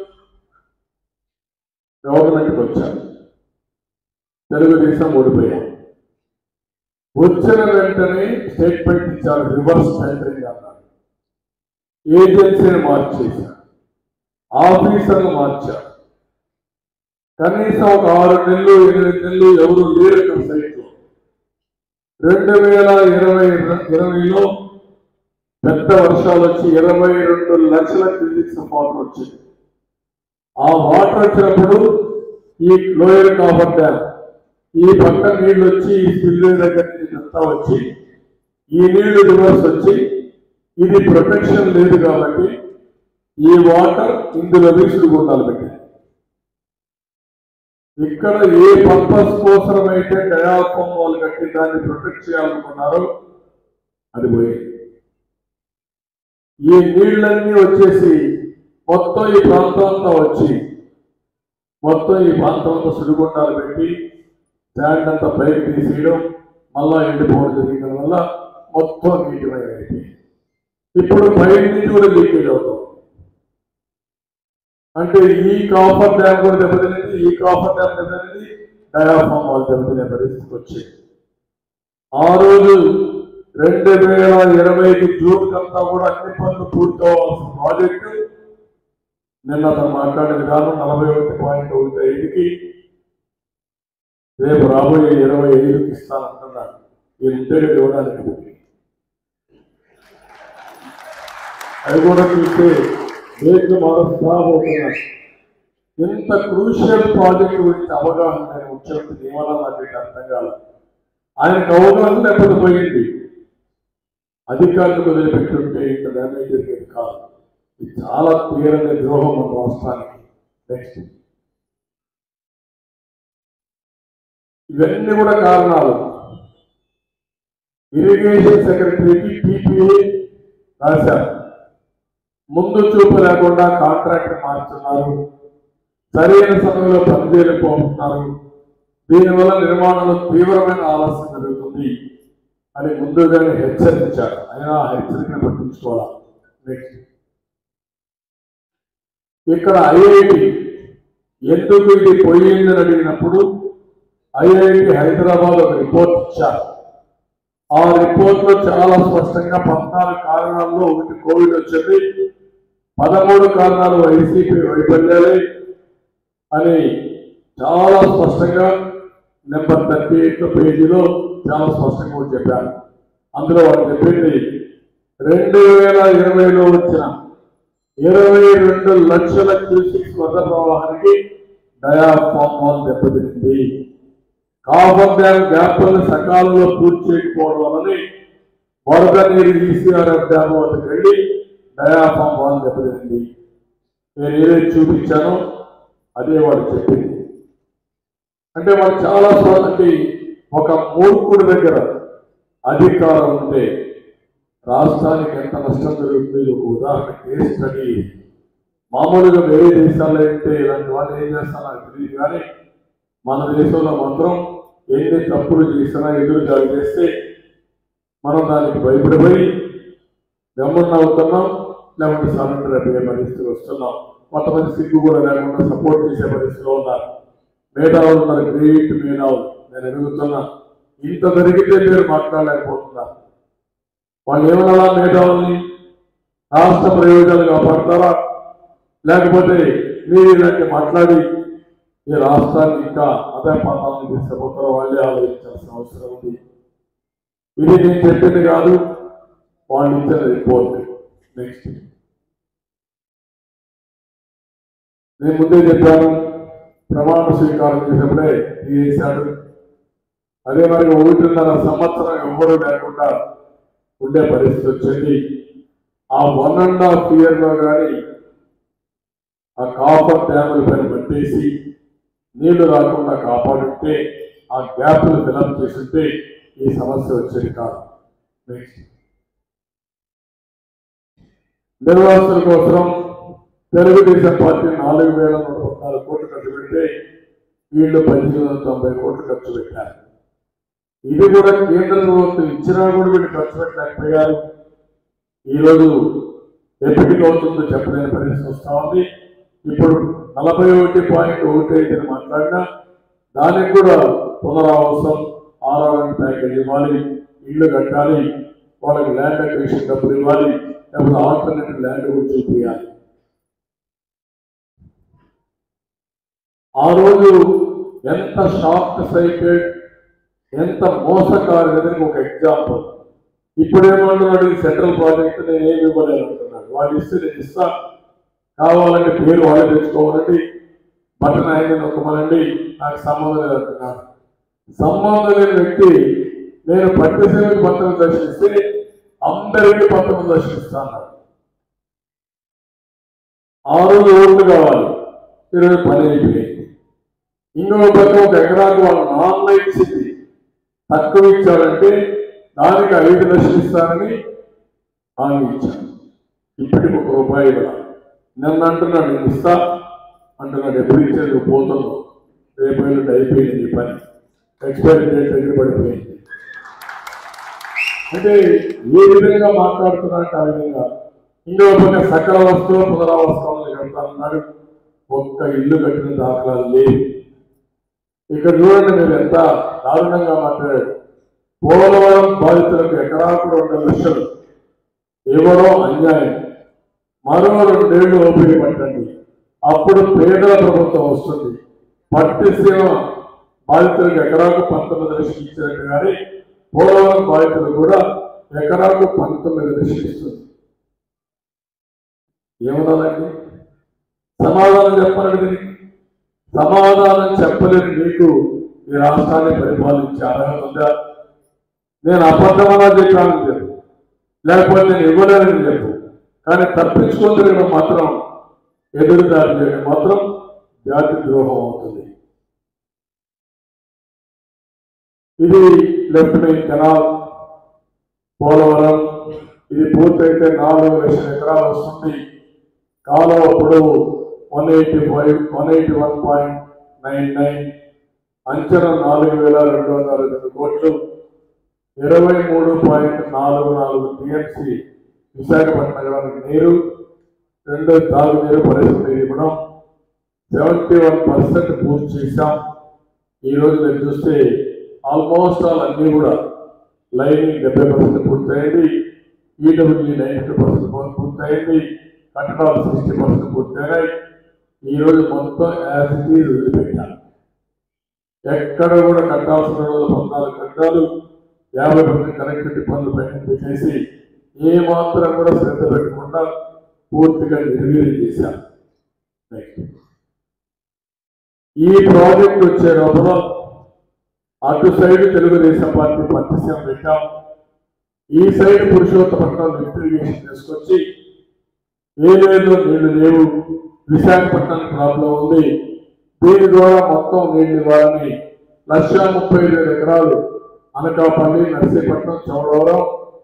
గవర్నమెంట్కి వచ్చారు, తెలుగుదేశం ఓడిపోయారు. వచ్చిన వెంటనే స్టేట్మెంట్ ఇచ్చారు, రివర్స్ టెండరింగ్ అన్నారు. ఏజెన్సీని మార్చేశారు, ఆఫీసర్లు మార్చారు. కనీసం ఒక 6 నెలలు 8 నెలలు ఎవరు లేరు ఇక్కడ సైట్లో. 2020లో పెద్ద వర్షాలు వచ్చి 22 లక్షల క్యూబిక్స్ వాటర్ వచ్చింది. ఆ వాటర్ వచ్చినప్పుడు ఈ లోయర్ కాఫర్ డ్యామ్ ఈ పక్క నీళ్లు వచ్చి ఈ స్పిల్వే దగ్గర నుంచి అంతా వచ్చి ఈ నీళ్లు రివర్స్ వచ్చి ఇది ప్రొటెక్షన్ లేదు కాబట్టి ఈ వాటర్ ఇందులో విసుగుండాలి పెట్టింది. ఇక్కడ ఏ పర్పస్ కోసం అయితే డయాఫ్రమ్ వాల్ కట్టి దాన్ని ప్రొటెక్ట్ చేయాలనుకున్నారో అది పోయింది. ఈ నీళ్ళన్నీ వచ్చేసి మొత్తం ఈ ప్రాంతం అంతా వచ్చి మొత్తం ఈ ప్రాంతం అంతా సుడిగుండాలు పెట్టి శాండ్ అంతా పైకి తీసేయడం, మళ్ళా ఎండిపోవడం జరిగిన వల్ల మొత్తం నీటిమయం అయిపోయింది. ఇప్పుడు పైన నుంచి కూడా లీకేజ్ అవుతాం. అంటే ఈ కాఫర్ డ్యామ్ కూడా దెబ్బతింది, ఈ కాఫర్ డ్యామ్ దెబ్బతింది, డయాఫ్రమ్ వాల్ దెబ్బతినే పరిస్థితికి వచ్చింది. ఆ రోజు 2020 జూన్ కంతా కూడా అన్ని పనులు పూర్తవలసిన ప్రాజెక్టు నిన్న అతను మాట్లాడిన విధానం 41.15కి రేపు రాబోయే 25కి ఇస్తానంటున్నాడు. ఈ ఇంటర్వ్యూ ఇవ్వడానికి అది కూడా చూస్తే రేట్లు మొదలుపోతున్నాయి. ఇంత క్రూషియల్ ప్రాజెక్ట్ గురించి అవగాహన నేను ముఖ్యమంత్రి ఏమన్నా నాకు అర్థం కాలేదు. ఆయనకు అవగాహన లేకపోతే పోయింది, అధికారులకు వదిలిపెట్టుంటే ఇంత డ్యామేజ్ జరిగేది కాదు. ఇది చాలా తీవ్రమైన ద్రోహం మన రాష్ట్రానికి. నెక్స్ట్ ఇవన్నీ కూడా కారణాలు. ఇరిగేషన్ సెక్రటరీకి టీపీఏ రాశారు, ముందు చూపు లేకుండా కాంట్రాక్ట్ మార్చున్నారు, సరైన సమయంలో పనిచేయలేకపోతున్నారు, దీనివల్ల నిర్మాణంలో తీవ్రమైన ఆలస్యం జరుగుతుంది అని ముందుగానే హెచ్చరించారు. అయినా హెచ్చరికను పట్టించుకోవాలి. నెక్స్ట్ ఇక్కడ ఐఐటి ఎందుకు ఇది పోయిందని అడిగినప్పుడు ఐఐటి హైదరాబాద్ ఒక రిపోర్ట్ ఇచ్చారు. ఆ రిపోర్ట్ లో చాలా స్పష్టంగా 14 కారణాల్లో ఒకటి కోవిడ్ వచ్చింది, 13 కారణాలు వైసీపీ వైఫల్యాలే అని చాలా స్పష్టంగా నెంబర్ 38 పేజీలో చాలా స్పష్టంగా చెప్పారు. అందులో వాళ్ళు చెప్పింది 2020లో వచ్చిన 22 లక్షల క్యూసిక్స్ వరద ప్రవాహానికి డయాఫ్రామ్ వాల్ దెబ్బతింది. కాఫర్ డ్యామ్ గ్యాప్లను సకాలంలో పూర్తి చేయకపోవడం వలని వరద నీరు ఈసీఆర్ఎఫ్ డ్యామ్ వద్దకు వెళ్ళి డయాఫ్రామ్ వాల్ దెబ్బతింది. నేను ఏదైతే చూపించానో అదే వాడు చెప్పింది. అంటే వాడు చాలా స్వాతంత్రి. ఒక మూర్ఖుడి దగ్గర అధికారం ఉంటే రాష్ట్రానికి ఎంత నష్టం జరుగుతుంది. ఒక ఉదాహరణ కేస్ స్టడీ. మామూలుగా వేరే దేశాల్లో అయితే ఇలాంటి వాళ్ళు ఏం చేస్తారో నాకు తెలియదు, కానీ మన దేశంలో మాత్రం ఎన్ని తప్పులు చేసినా ఎదురు దాడి చేస్తే మనం దానికి భయపడిపోయి గమ్మున అవుతున్నాం, లేకపోతే సరెండర్ అయిపోయే పరిస్థితులు వస్తున్నాం. కొంతమంది సిగ్గు కూడా లేకుండా సపోర్ట్ చేసే పరిస్థితిలో ఉన్నారు. మేధావులు ఉన్నారు, గ్రేట్ మేధావులు. నేను అడుగుతున్నా, ఇంత జరిగితే మీరు మాట్లాడలేకపోతున్నారు. వాళ్ళు ఏమన్నా మేధావుల్ని రాష్ట్ర ప్రయోజనాలు కాపాడతారా, లేకపోతే మీరు ఇలాంటి మాట్లాడి ఈ రాష్ట్రాన్ని ఇంకా అదే పాతాలను తీసుకుపోతారో వాళ్ళే ఆలోచించాల్సిన అవసరం ఉంది. ఇది నేను చెప్పింది కాదు, వాళ్ళు ఇచ్చిన రిపోర్ట్. నెక్స్ట్, నేను ముందే చెప్పాను, ప్రమాణ స్వీకారం చేసినప్పుడే చేశాడు. అదే మరి 1.5 సంవత్సరం ఎవరు లేకుండా ఉండే పరిస్థితి వచ్చింది. ఆ 1.5 year కానీ ఆ కాపర్ డ్యాముల పైన పట్టేసి నీళ్లు రాకుండా కాపాడుంటే, ఆ గ్యాప్లు ఫిలప్ చేస్తుంటే ఈ సమస్య వచ్చేది కాదు. నెక్స్ట్, నిర్వాసుల కోసం తెలుగుదేశం పార్టీ 4,114 కోట్లు ఖర్చు పెడితే వీళ్ళు 1,890 కోట్లు ఖర్చు పెట్టారు. ఇది కూడా కేంద్ర ప్రభుత్వం ఇచ్చినా కూడా వీళ్ళు ఖర్చు పెట్టలేకపోయారు. ఈరోజు ఎప్పటికి అవుతుందో చెప్పలేని పరిస్థితి వస్తూ ఉంది. ఇప్పుడు 41.15 మాట్లాడినా దానికి కూడా పునరావాసం, 6వ ప్యాకేజ్ ఇవ్వాలి, ఇల్లు కట్టాలి, వాళ్ళకి ల్యాండ్ అక్విజిషన్ డబ్బులు ఇవ్వాలి, లేకపోతే ఆల్టర్నేటివ్ ల్యాండ్ కూడా చూపించాలి. ఆ రోజు ఎంత షార్ట్ సైటెడ్, ఎంత మోసకారులని ఒక ఎగ్జాంపుల్. ఇప్పుడేమంటున్నాడు, ఈ సెంట్రల్ ప్రాజెక్ట్ నేనేమి ఇవ్వలేను అంటున్నాడు. వాళ్ళు ఇస్తే నేను ఇస్తా, కావాలంటే పేరు వాళ్ళే తెచ్చుకోవాలండి, బటన్ ఆయన నొక్కమనండి, నాకు సంబంధం లేదు అంటున్నాడు. సంబంధం లేని వ్యక్తి నేను పట్టిసీలకు 19 లక్షలు ఇస్తే అందరికీ 19 లక్షలు ఇస్తాను. ఆ రోజు ఓట్లు కావాలి, ఈరోజు పని అయిపోయింది. ఇంకొక పక్క ఒక ఎకరాకు వాళ్ళు నాన్న ఇచ్చింది తక్కువ ఇచ్చారంటే దానికి 5 లక్షలు ఇస్తారని హామీ ఇచ్చాను. ఇప్పటికి ₹1 ఇవ్వాలి. నిన్న అంటున్నాడు నేను ఇస్తా అంటున్నాడు. ఎప్పుడు ఇచ్చేది పోతున్నావు, రేపు అయిపోయింది ఈ పని, ఎక్స్పైరీ డేట్ దగ్గర పడిపోయింది. అంటే ఏ విధంగా మాట్లాడుతున్నట్టు ఆ విధంగా. ఇంకొక పక్క సకల వస్తువులు పునరావాసాలను కడతానన్నాడు. ఒక్క ఇల్లు కట్టిన దాఖలాలు లేవు. ఇక్కడ చూడండి, మీరు ఎంత దారుణంగా మాట్లాడాడు. పోలవరం బాధితులకు ఎకరాకు 2 లక్షలు ఎవరో అన్యాయం. మరో 2 ఏళ్ళు ఓపిక పట్టండి, అప్పుడు పేదల ప్రభుత్వం వస్తుంది. పట్టిసీమ బాధితులకు ఎకరాకు 19 లక్షలు ఇచ్చినట్టు కానీ పోలవరం బాధితులు కూడా ఎకరాకు 19 లక్షలు ఇస్తుంది. ఏమన్నారండి? సమాధానం చెప్పాలండి. దీనికి సమాధానం చెప్పలేని మీకు ఈ రాష్ట్రాన్ని పరిపాలించే అర్హత ఉందా? నేను అబద్ధమన్నా చెప్పానని చెప్పు, లేకపోతే నేను ఇవ్వలేనని చెప్పు, కానీ తప్పించుకుంటే మాత్రం ఎదురుదారి చేయడం మాత్రం జాతి ద్రోహం అవుతుంది. ఇది లెఫ్ట్ మెయిన్ కెనాల్ పోలవరం. ఇది పూర్తయితే 4 లక్షల ఎకరాలు వస్తుంది. కాలువ పొడవు 181.99, అంచనా 4,262 కోట్లు, 23.44 టీఎంసీ విశాఖపట్నం నగరానికి నీరు, 2 తాగునీరు పరిస్థితి ఇవ్వడం, 71% పూర్తి చేశాం. ఈరోజు మీరు చూస్తే ఆల్మోస్ట్ అన్నీ కూడా లైనింగ్ 70% పూర్తయింది, ఈడబ్ల్యూజీ 92% పూర్తయింది, కట్టడాలు 60% పూర్తయినాయి. ఈరోజు మొత్తం యాజ్ ఇట్ ఈజ్ వదిలిపెట్టాను. ఎక్కడ కూడా కట్టాల్సిన రోజు 14 కట్టాలు, 50% కనెక్టివిటీ పనులు పెట్టేసి ఏమాత్రం కూడా శ్రద్ధ పెట్టకుండా పూర్తిగా నిర్వీర్యం చేశాను. ఈ ప్రాజెక్ట్ వచ్చే లోపల అటు సైడ్ తెలుగుదేశం పార్టీ పట్టిసీమ పెట్టాం, ఈ సైడ్ పురుషోత్తపట్నం లిఫ్టిగేషన్ తీసుకొచ్చి ఏలేదో నీళ్లు లేవు, విశాఖపట్నం ప్రాబ్లం ఉంది, దీని ద్వారా మొత్తం నీళ్లు ఇవ్వాలని 1,30,000 ఎకరాలు అనకాపల్లి, నర్సీపట్నం, చౌడవరం,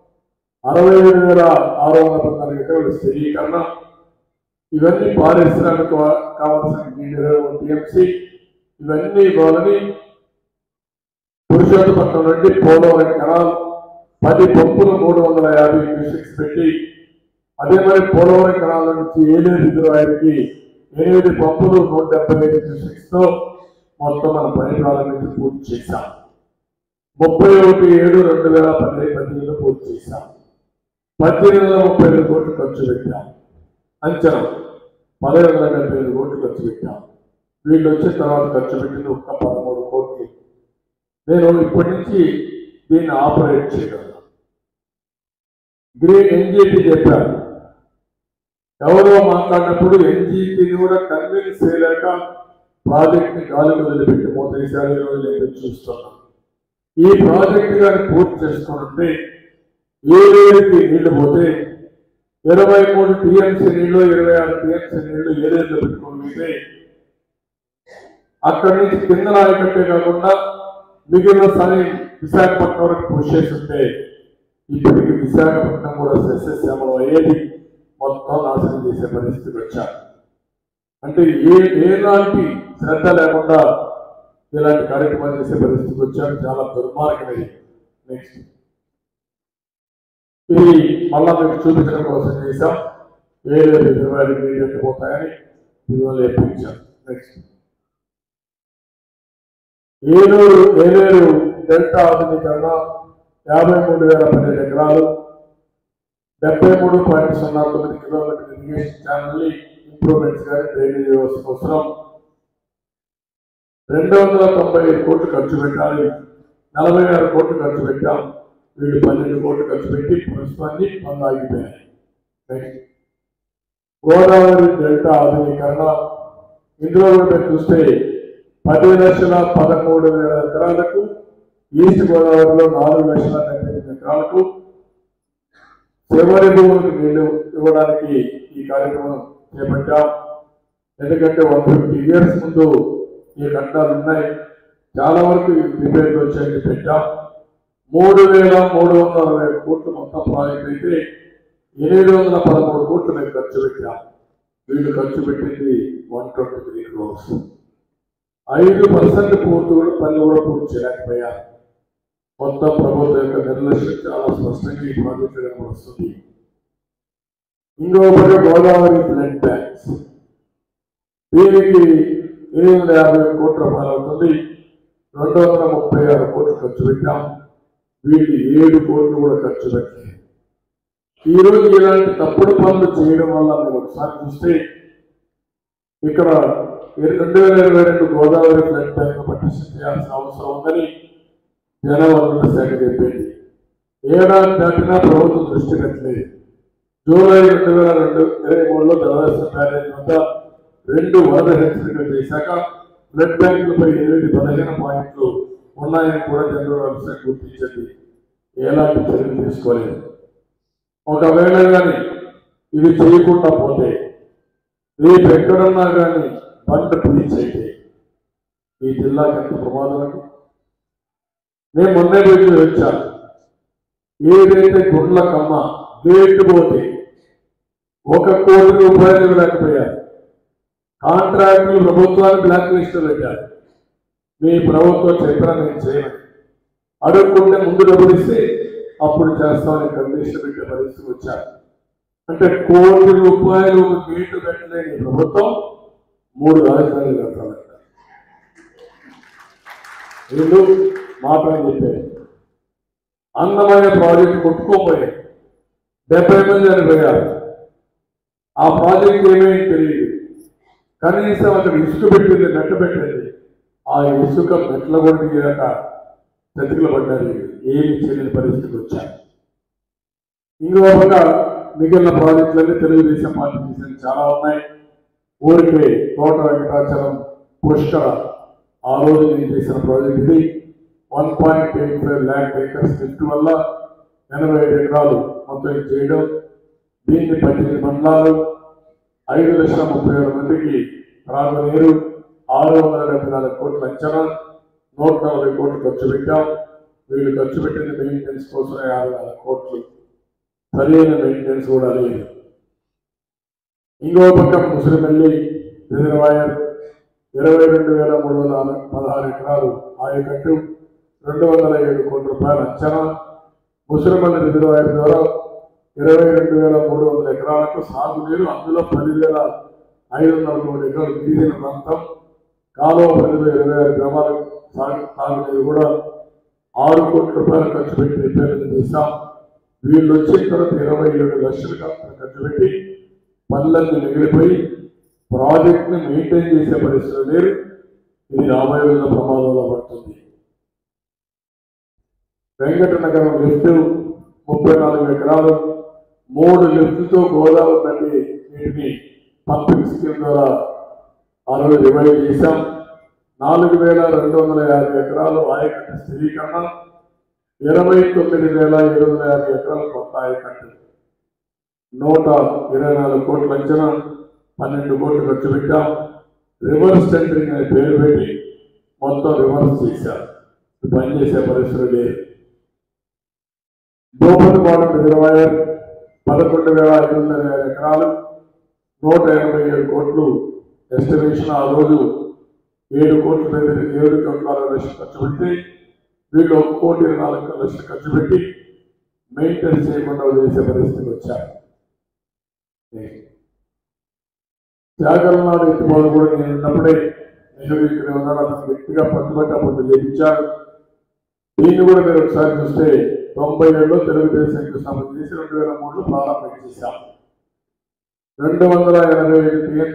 67,614 ఎకరాలు స్థిరీకరణ, ఇవన్నీ పారిశ్రామిక కావాల్సిన 20 టీఎంసీ ఇవన్నీ ఇవ్వాలని పురుషోత్తపట్నం నుండి పోలవరం కెనాల్ 10 పంపులు 350 క్యూసెక్స్ పెట్టి, అదే మరి పోలవరం కెనాల్ నుంచి ఏలేరు రిజర్వాయర్కి 8 పంపులు 175 క్యూసెక్స్ తో మొత్తం మన పని ప్రారంభించి పూర్తి చేశాం. 31/7/2018 పూర్తి చేశాం. 1835 కోట్లు ఖర్చు పెట్టాం. అంచనా 1175 కోట్లు ఖర్చు పెట్టాం. వీళ్ళు వచ్చిన తర్వాత ఖర్చు పెట్టింది ఒక్క 13 కోట్లు. నేను ఇప్పటి నుంచి దీన్ని ఆపరేట్ చేయగలను. గ్రీన్ ఎన్జిటి చెప్పారు. ఎవరో మాట్లాడినప్పుడు ఎన్జిటిని కూడా కన్విన్స్ చేయలేక ప్రాజెక్ట్ ని గాలికి వదిలిపెట్టి మోతేశారు. ఈ రోజు నేను చూస్తున్నాను. ఈ ప్రాజెక్ట్ గారిని పూర్తి చేసుకుంటే ఏలేరుకి నీళ్లు పోతే 23 టీఎంసీ నీళ్లు 26 టీఎంసీ నీళ్లు ఏలేరులో పెట్టుకుంటే అక్కడి నుంచి కింద నాయకట్టే కాకుండా మిగిలిన సని విశాఖపట్నం వరకు పుష్ చేస్తుంటే ఇప్పటికి విశాఖపట్నం కూడా సస్యశ్యామలం అయ్యేది, మొత్తం నాశనం చేసే పరిస్థితికి వచ్చారు. అంటే ఏలాంటి శ్రద్ధ లేకుండా ఇలాంటి కార్యక్రమాలు చేసే పరిస్థితికి వచ్చారు. చాలా దుర్మార్గమైనది. నెక్స్ట్ ఇది మళ్ళా మీకు చూపించడం కోసం చేశాం. ఏలేరు రిజర్వాయర్కి నీళ్ళు ఎత్తిపోతాయని దీనివల్ల ఎప్పించాం. నెక్స్ట్ ఏలేరు డెల్టా ఆధునీకరణ 53,012 ఎకరాలు 73.09 కిలోమీటర్ ఇరిగేషన్ ఛానల్ ఇంప్రూవ్మెంట్స్ కానీ డ్రైనేజ్ వ్యవస్థ కోసం 295 కోట్లు ఖర్చు పెట్టాలి. 46 కోట్లు ఖర్చు పెట్టాం. వీళ్ళు 12 కోట్లు ఖర్చు పెట్టి ప్రస్తుతాన్ని పనులు ఆగిపోయాయి. గోదావరి డెల్టా ఆధునీకరణ ఇందులో కూడా చూస్తే 10,13,000 ఎకరాలకు, ఈస్ట్ గోదావరిలో 4,70,000 ఎకరాలకు చివరి భూములకు నీళ్లు ఇవ్వడానికి ఈ కార్యక్రమం చేపట్టాం. ఎందుకంటే 150 years ముందు ఈ కట్టాలు ఉన్నాయి. చాలా వరకు రిపేర్లు వచ్చాయని పెట్టాం. 3,360 కోట్లు మొత్తం ప్రాజెక్ట్ అయితే 813 కోట్లు మేము ఖర్చు పెట్టాం. వీళ్ళు ఖర్చు పెట్టింది 123 crores. 5% పూర్తి కూడా పనులు కూడా పూర్తి చేయలేకపోయారు. మొత్తం ప్రభుత్వం యొక్క నిర్లక్ష్యం చాలా స్పష్టంగా ఈ ప్రాజెక్టు వస్తుంది. ఇంకొకటి గోదావరి ఫ్లడ్ బ్యాంక్స్, దీనికి 850 కోట్ల రూపాయలు అవుతుంది. 236 కోట్లు ఖర్చు పెట్టాం. వీళ్ళు 7 కోట్లు కూడా ఖర్చు పెట్టారు. ఈరోజు ఇలాంటి తప్పుడు పనులు చేయడం వల్ల మీరు ఒకసారి చూస్తే ఇక్కడ 2022 గోదావరి ఫ్లడ్ బ్యాంక్ పటిష్టం చేయాల్సిన అవసరం ఉందని జలవనరుల శాఖ చెప్పింది. ఏడాది దాటినా ప్రభుత్వం దృష్టి పెట్టలేదు. జూలై 2023లో ధవళేశ్వరం బ్యారేజ్ వద్ద 2 వరద హెచ్చరికలు చేశాక బ్లడ్ బ్యాంకులపై 8 బలహీన పాయింట్లు ఉన్నాయని కూడా జనరల్ శాఖ గుర్తించింది. ఎలాంటి చర్యలు తీసుకోలేదు. ఒకవేళ కానీ ఇది చేయకుండా పోతే రేపు ఎక్కడన్నా కానీ పంట పీల్చైతే ఈ జిల్లాకి ఎంత ప్రమాదం. నేను మొన్నే రోజు వచ్చాను. ఏదైతే గుండ్లకమ్మ గేట్ పోతే 1 కోటి రూపాయలు ఇవ్వలేకపోయారు. కాంట్రాక్టులు ప్రభుత్వాన్ని బ్లాక్ లిస్ట్ పెట్టారు. మీ ప్రభుత్వం చెప్పినా నేను చేయను, అడుక్కుంటే ముందు డబ్బులు ఇస్తే అప్పుడు చేస్తామని కండిషన్ పెట్టే పరిస్థితి వచ్చారు. అంటే 1 కోటి రూపాయలు ఒక గేటు పెట్టలేని ప్రభుత్వం 3 రాజధానులు కట్టాలంట. వీళ్ళు మాటలు చెప్పారు. అందమైన ప్రాజెక్టు కొట్టుకోపోయాయి. 70 మంది చనిపోయారు. ఆ ప్రాజెక్ట్ ఏమేమి తెలియదు. కనీసం అక్కడ ఇసుక పెట్టింది, నెట్ట పెట్టింది. ఆ ఇసుక మెట్ల కూడా తీయక చతికిలు పడ్డారు. ఏమి చేయలేని పరిస్థితికి వచ్చారు. ఇంకొక మిగిలిన ప్రాజెక్టులన్నీ తెలుగుదేశం పార్టీ చేసిన చాలా ఉన్నాయి. ఊరికే తోట వెంకటాచలం పుష్కర ఆ రోజు నేను చేసిన ప్రాజెక్ట్ ఇది. 1.85 lakh acres లిఫ్ట్ వల్ల 85 ఎకరాలు మొత్తం చేయడం. దీన్ని 18 మండలాలు 5,30,000 మందికి త్రాగునీరు 674 కోట్ల అంచనా 140 కోట్లు ఖర్చు పెట్టాం. వీళ్ళు ఖర్చు పెట్టింది మెయింటెనెన్స్ కోసం 54 కోట్లు. సరైన మెయింటెనెన్స్ కూడా లేదు. ఇంకో పక్క ముసిరిమల్లి రిజర్వాయర్ 22,316 ఎకరాలు ఆయకట్టు 207 కోట్ల రూపాయల అంచనా ముసలిమల్లి రిజర్వాయర్ ద్వారా 22,300 ఎకరాలకు సాగునీరు, అందులో 10,503 ఎకరాలు గిరిజన ప్రాంతం, కాలువ పరిధిలో 26 గ్రామాలకు సాగునీరు కూడా 6 కోట్ల రూపాయలు ఖర్చు పెట్టి రిపేర్లు చేశాం. వీళ్ళు వచ్చిన తర్వాత 27 లక్షలు ఖర్చు పెట్టి పనులన్నీ మిగిలిపోయి ప్రాజెక్ట్ని మెయింటైన్ చేసే పరిస్థితులు లేరు. ఇది రాబోయే రోజుల ప్రమాదంలో పడుతుంది. వెంకటనగరం లిఫ్ట్ 34 ఎకరాలు 3 లిఫ్టులతో గోదావరి నది నీటిని పంపింగ్ స్కీమ్ ద్వారా ఆ రోజు రివైవ్ చేశాం. 4,250 ఎకరాలు ఆయకట్టు స్థిరీకరణ, 29,750 ఎకరాలు కొత్త ఆయకట్టు, 124 కోట్ల అంచనా, 12 కోట్లు ఖర్చు పెట్టాం. రివర్స్ టెండరింగ్ అనే పేరు పెట్టి మొత్తం రివర్స్ చేశారు. పనిచేసే పరిస్థితులు లేదు. దోపతిపాలెం రిజర్వాయర్ 11,500 ఎకరాలు 187 కోట్లు ఎస్టిమేషన్. ఆ రోజు 7 కోట్ల 7,60 లక్షలు ఖర్చు పెట్టి వీళ్ళు 1,04 లక్షలు ఖర్చు పెట్టి మెయింటైన్ చేయకుండా చేసే పరిస్థితికి వచ్చారు. జాగరణ ఎత్తుకోవడం కూడా నేను ఉన్నప్పుడే నెహ్రూ ఇక్కడ ఉన్నాడు, అతను గట్టిగా పట్టుబట్టి అప్పుడు చేయించాడు. దీన్ని కూడా మీరు ఒకసారి చూస్తే 97లో తెలుగుదేశం సంబంధం చేసి 2003లో ప్రారంభం చేశాం. 285 టీఎం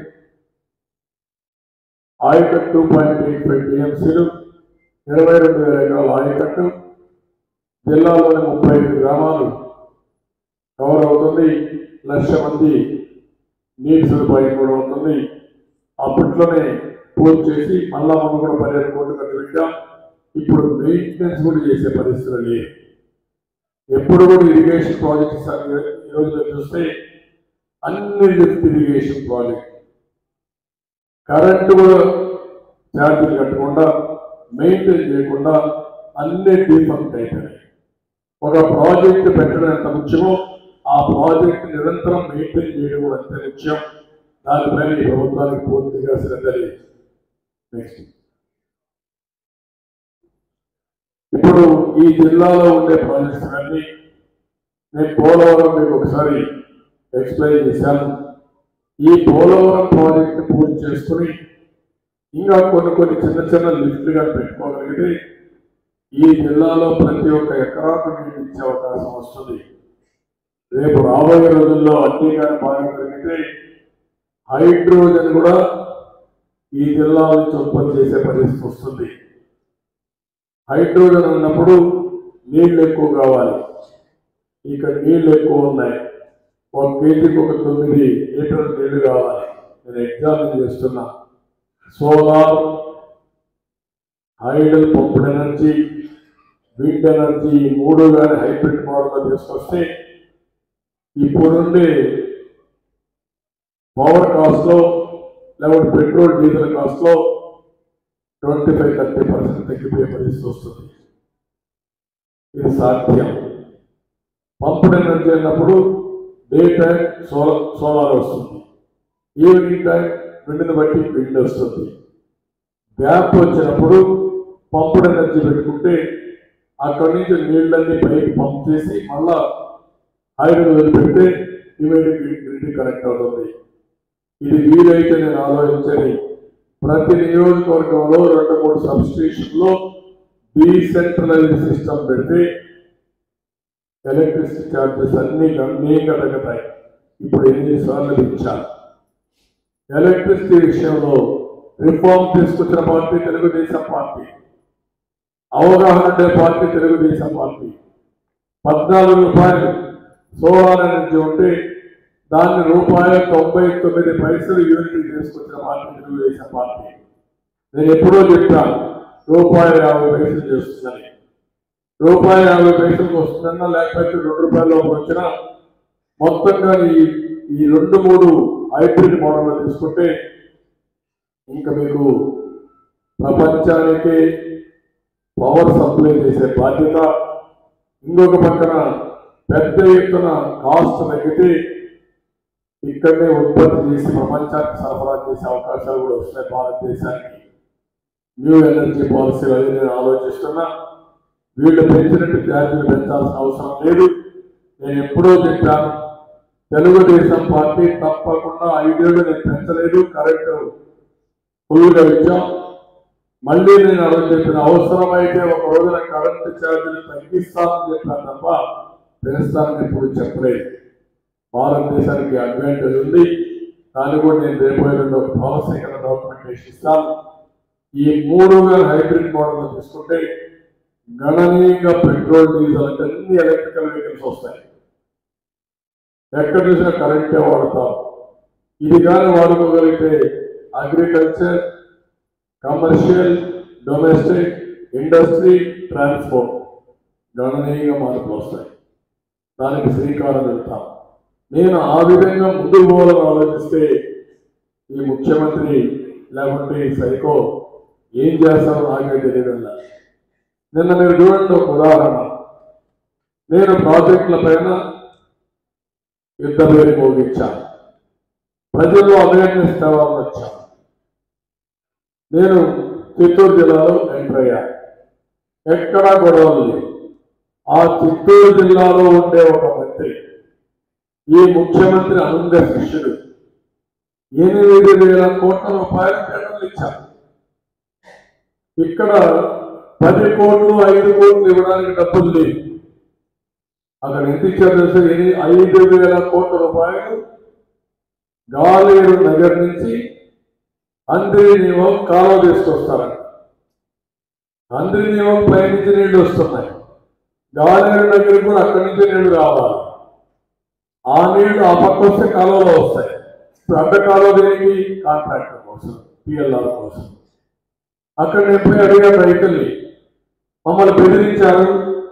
ఆయకట్టు, 2.85 టీఎంసీలు, 22,000 ఎకరాల ఆయకట్టు, జిల్లాలోని 35 గ్రామాలు కవర్ అవుతుంది. 1,00,000 మంది నీటి సదుపాయం కూడా ఉంటుంది. అప్పట్లోనే పూర్తి చేసి మళ్ళా మనం కూడా 15 కోట్లు ఖర్చు పెట్టాం. ఇప్పుడు మెయింటెనెన్స్ కూడా చేసే పరిస్థితులు లేదు. ఎప్పుడు కూడా ఇరిగేషన్ ప్రాజెక్ట్స్ ఈరోజు చూస్తే అన్ని లిఫ్ట్ ఇరిగేషన్ ప్రాజెక్ట్, కరెంటు కూడా ఛార్జీలు కట్టకుండా మెయింటైన్ చేయకుండా అన్ని డీఫంక్ట్ అయిపోయినాయి. ఒక ప్రాజెక్ట్ పెట్టడం ఎంత ముఖ్యమో ఆ ప్రాజెక్ట్ నిరంతరం మెయింటైన్ చేయడం కూడా అంతే ముఖ్యం. దానిపైన ఈ ప్రభుత్వానికి పూర్తిగా శ్రద్ధ లేదు. నెక్స్ట్, ఇప్పుడు ఈ జిల్లాలో ఉండే ప్రాజెక్ట్స్ అన్ని నేను పోలవరం మీకు ఒకసారి ఎక్స్ప్లెయిన్ చేశాను. ఈ పోలవరం ప్రాజెక్ట్ పూర్తి చేసుకుని ఇంకా కొన్ని చిన్న లిఫ్ట్లుగా పెట్టుకోగలిగితే ఈ జిల్లాలో ప్రతి ఒక్క ఎకరాకు నీళ్ళు ఇచ్చే అవకాశం వస్తుంది. రేపు రాబోయే రోజుల్లో అన్ని కానీ బాగా జరిగితే హైడ్రోజన్ కూడా ఈ జిల్లా నుంచి ఉత్పత్తి చేసే పరిస్థితి వస్తుంది. హైడ్రోజన్ ఉన్నప్పుడు నీళ్ళు ఎక్కువ కావాలి. ఇక్కడ నీళ్ళు ఎక్కువ ఉన్నాయి. 1 కేజీకి ఒక 9 లీటర్ల నీళ్లు కావాలి. నేను ఎగ్జామిన్ చేస్తున్నా. Solar, hydel pumped energy, wind energy, ఈ 3 కానీ హైబ్రిడ్ మోడల్లో తీసుకొస్తే ఇప్పుడుండే పవర్ కాస్ట్లో లేకపోతే పెట్రోల్ డీజిల్ కాస్ట్లో 25-30% తగ్గిపోయే పరిస్థితి వస్తుంది. ఇది సాధ్యం. పంప్డ్ ఎనర్జీ అన్నప్పుడు డే టైం సోలార్ వస్తుంది, ఈవినింగ్ టైం విండ్ని బట్టి విండ్ వస్తుంది. గ్యాప్ వచ్చినప్పుడు పంప్డ్ ఎనర్జీ పెట్టుకుంటే అక్కడి నుంచి నీళ్ళన్నీ పైకి పంప్ చేసి మళ్ళా హైడ్రోజన్ వదిలిపెడితే ఇమీడియట్ గ్రిడ్ కనెక్ట్ అవుతుంది. ఇది వీలైతే నేను ఆలోచించని ప్రతి నియోజకవర్గంలో 2-3 సబ్స్టేషన్లో డీసెంట్రలైజ్డ్ సిస్టమ్ పెడితే ఎలక్ట్రిసిటీ ఛార్జెస్ అన్ని గణనీయంగా తగ్గుతాయి. ఇప్పుడు 8 సార్లు పెంచారు. ఎలక్ట్రిసిటీ విషయంలో రిఫార్మ్ తీసుకొచ్చిన పార్టీ తెలుగుదేశం పార్టీ, అవగాహన ఉండే పార్టీ తెలుగుదేశం పార్టీ. 14 రూపాయలు సోలార్ ఎనర్జీ ఉంటే దాన్ని ₹99 యూనిట్ తీసుకొచ్చిన పార్టీ తెలుగుదేశం పార్టీ. నేను ఎప్పుడో చెప్పాను ₹50 చేస్తుందని. ₹50 వస్తుందన్నా లేకపోతే ₹2 వచ్చినా మొత్తంగా ఈ 2-3 హైబ్రిడ్ మోడల్లో తీసుకుంటే ఇంకా మీకు ప్రపంచానికి పవర్ సప్లై చేసే బాధ్యత. ఇంకొక పక్కన పెద్ద ఎత్తున కాస్ట్ తగ్గితే ఇక్కడనే ఉత్పత్తి చేసి ప్రపంచానికి సరఫరా చేసే అవకాశాలు కూడా వస్తాయి భారతదేశానికి. న్యూ ఎనర్జీ పాలసీలు అది నేను ఆలోచిస్తున్నా. వీళ్ళు పెంచినట్టు ఛార్జీలు పెంచాల్సిన అవసరం లేదు. నేను ఎప్పుడో చెప్పాను, తెలుగుదేశం పార్టీ తప్పకుండా 5 ఏళ్ళు నేను పెంచలేదు, కరెంటు ఫుల్గా ఇచ్చాం. మళ్ళీ నేను అడుగు చెప్పిన అవసరమైతే ఒక రోజున కరెంటు ఛార్జీలు తగ్గిస్తానని చెప్పాను తప్ప పెంచుతానని ఎప్పుడు చెప్పలేదు. భారతదేశానికి అడ్వాంటేజ్ ఉంది, దాన్ని కూడా నేను రేపు ఒక పాలసీ కింద డాక్యుమెంటేషన్ ఇస్తాను. ఈ 3 హైబ్రిడ్ మోడల్ తీసుకుంటే గణనీయంగా పెట్రోల్, డీజిల్ అంటే అన్ని ఎలక్ట్రికల్ వెహికల్స్ వస్తాయి. ఎక్కడ చూసినా కరెంటే వాడతాం. ఇది కానీ వాడుకోగలిగితే agriculture, commercial, domestic, industry, transport గణనీయంగా మార్పులు వస్తాయి. దానికి శ్రీకారం వెళ్తాం. నేను ఆ విధంగా ముందుకు పోవాలని ఆలోచిస్తే ఈ ముఖ్యమంత్రి లేకుంటే ఈ సైకో ఏం చేస్తారో నాకే తెలియదు. నిన్న మీరు చూడండి, ఒక ఉదాహరణ. నేను ప్రాజెక్టుల పైన యుద్ధ పేరు మోగించాను, ప్రజల్లో అవేర్నెస్ తేవాలని వచ్చాను. నేను చిత్తూరు జిల్లాలో ఎంటర్ అయ్యాను, ఎక్కడా గొడవలు లేవు. ఆ చిత్తూరు జిల్లాలో ఉండే ఒక మంత్రి, ఈ ముఖ్యమంత్రి అనుంగ శిష్యుడు, 8,000 కోట్ల రూపాయలు టెండర్లు ఇచ్చారు. ఇక్కడ 10 కోట్లు 5 కోట్లు ఇవ్వడానికి డబ్బులు లేవు. అక్కడ ఎంత ఇచ్చారు తెలుసు? 5,000 కోట్ల రూపాయలు గాలేరు నగర్ నుంచి అంద్రినీవం కాలువ తీసుకొస్తారంట. అంద్రినీవం పై నుంచి నీళ్లు వస్తున్నాయి, గాలేరు నగర్ కూడా అక్కడి నుంచి నీళ్లు రావాలి. ఆ నీళ్లు ఆ పక్క వస్తే కాలువలో వస్తాయి. ఇప్పుడు అడ్డ కాలువ దేనికి? కాంట్రాక్టర్ కోసం, పిఎల్ఆర్ కోసం. అక్కడ నేను పోయి అడిగాను రైతుల్ని, మమ్మల్ని బెదిరించారు,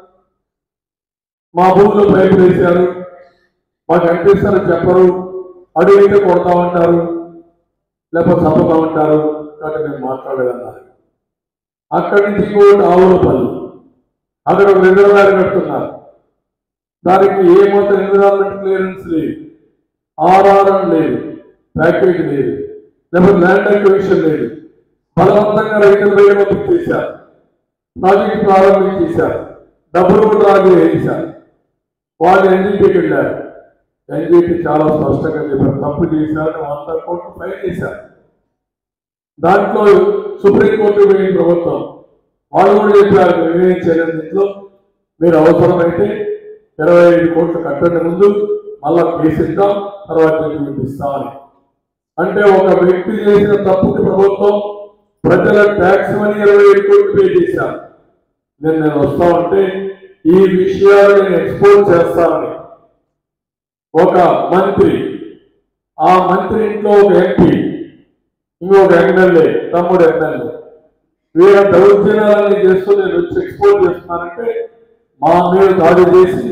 మా భూమిలో పైపు వేశారు, మాకు అంటిస్తారు చెప్పరు, అడిగితే కొడతామంటారు, లేకపోతే చంపుతామంటారు, కాబట్టి నేను మాట్లాడేదన్నారు. అక్కడి నుంచి ఇంకోటి ఆవులపల్లి, అక్కడ ఒక రిజర్వాయర్ కడుతున్నారు. దానికి ఏమాత్రం ఎన్విరాన్మెంట్ క్లియరెన్స్ లేదు, ఆర్ఆర్ఎం లేదు, ప్యాకేజ్ లేదు, లేకపోతే ల్యాండ్ అక్విజిషన్ లేదు. బలవంతంగా రైతులు వేయడం చేశారు, ప్రాజెక్ట్ ప్రారంభించేశారు, డబ్బులు కూడా రాజు వేయించారు. వాళ్ళు ఎన్జీటీకి వెళ్ళారు. ఎన్జీటీ చాలా స్పష్టంగా చెప్పారు, తప్పు చేశారు, 100 కోట్లు ఫైన్ చేశారు. దాంట్లో సుప్రీంకోర్టు పోయిన ప్రభుత్వం వాళ్ళు కూడా చెప్పారు, మేమేం చేయలేదు, దీంట్లో మీరు అవసరమైతే 25 కోట్లు కట్టండి, ముందు మళ్ళా కేసు ఇద్దాం, తర్వాత ఇస్తామని. అంటే ఒక వ్యక్తి చేసిన తప్పుకి ప్రభుత్వం ప్రజల ట్యాక్స్ మనీ 25 కోట్లు పే చేశారు. నేను వస్తా ఉంటే ఈ విషయాలు నేను ఎక్స్పోజ్ చేస్తానని ఒక మంత్రి, ఆ మంత్రి ఇంట్లో ఒక ఎంపీ, ఇంకొక ఎమ్మెల్యే, తమ్ముడు ఎమ్మెల్యే, వీళ్ళ దౌర్జన్యాలని చేస్తూ నేను వచ్చి ఎక్స్పోజ్ చేస్తున్నానంటే మా మీద దాడి చేసి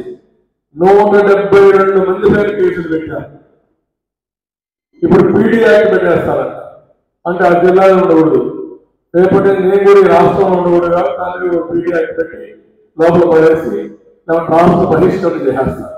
172 మంది మీద కేసులు పెట్టారు. ఇప్పుడు పీడీ యాక్ట్ పెట్టేస్తారంట. అంటే ఆ జిల్లాలో ఉండకూడదు, రేపటి నేను కూడా ఈ రాష్ట్రంలో ఉండకూడదు కాబట్టి దానికి పీడీ యాక్ట్ పెట్టి లోపల పడేసి రాష్ట్ర బహిష్కరణ చేస్తారు.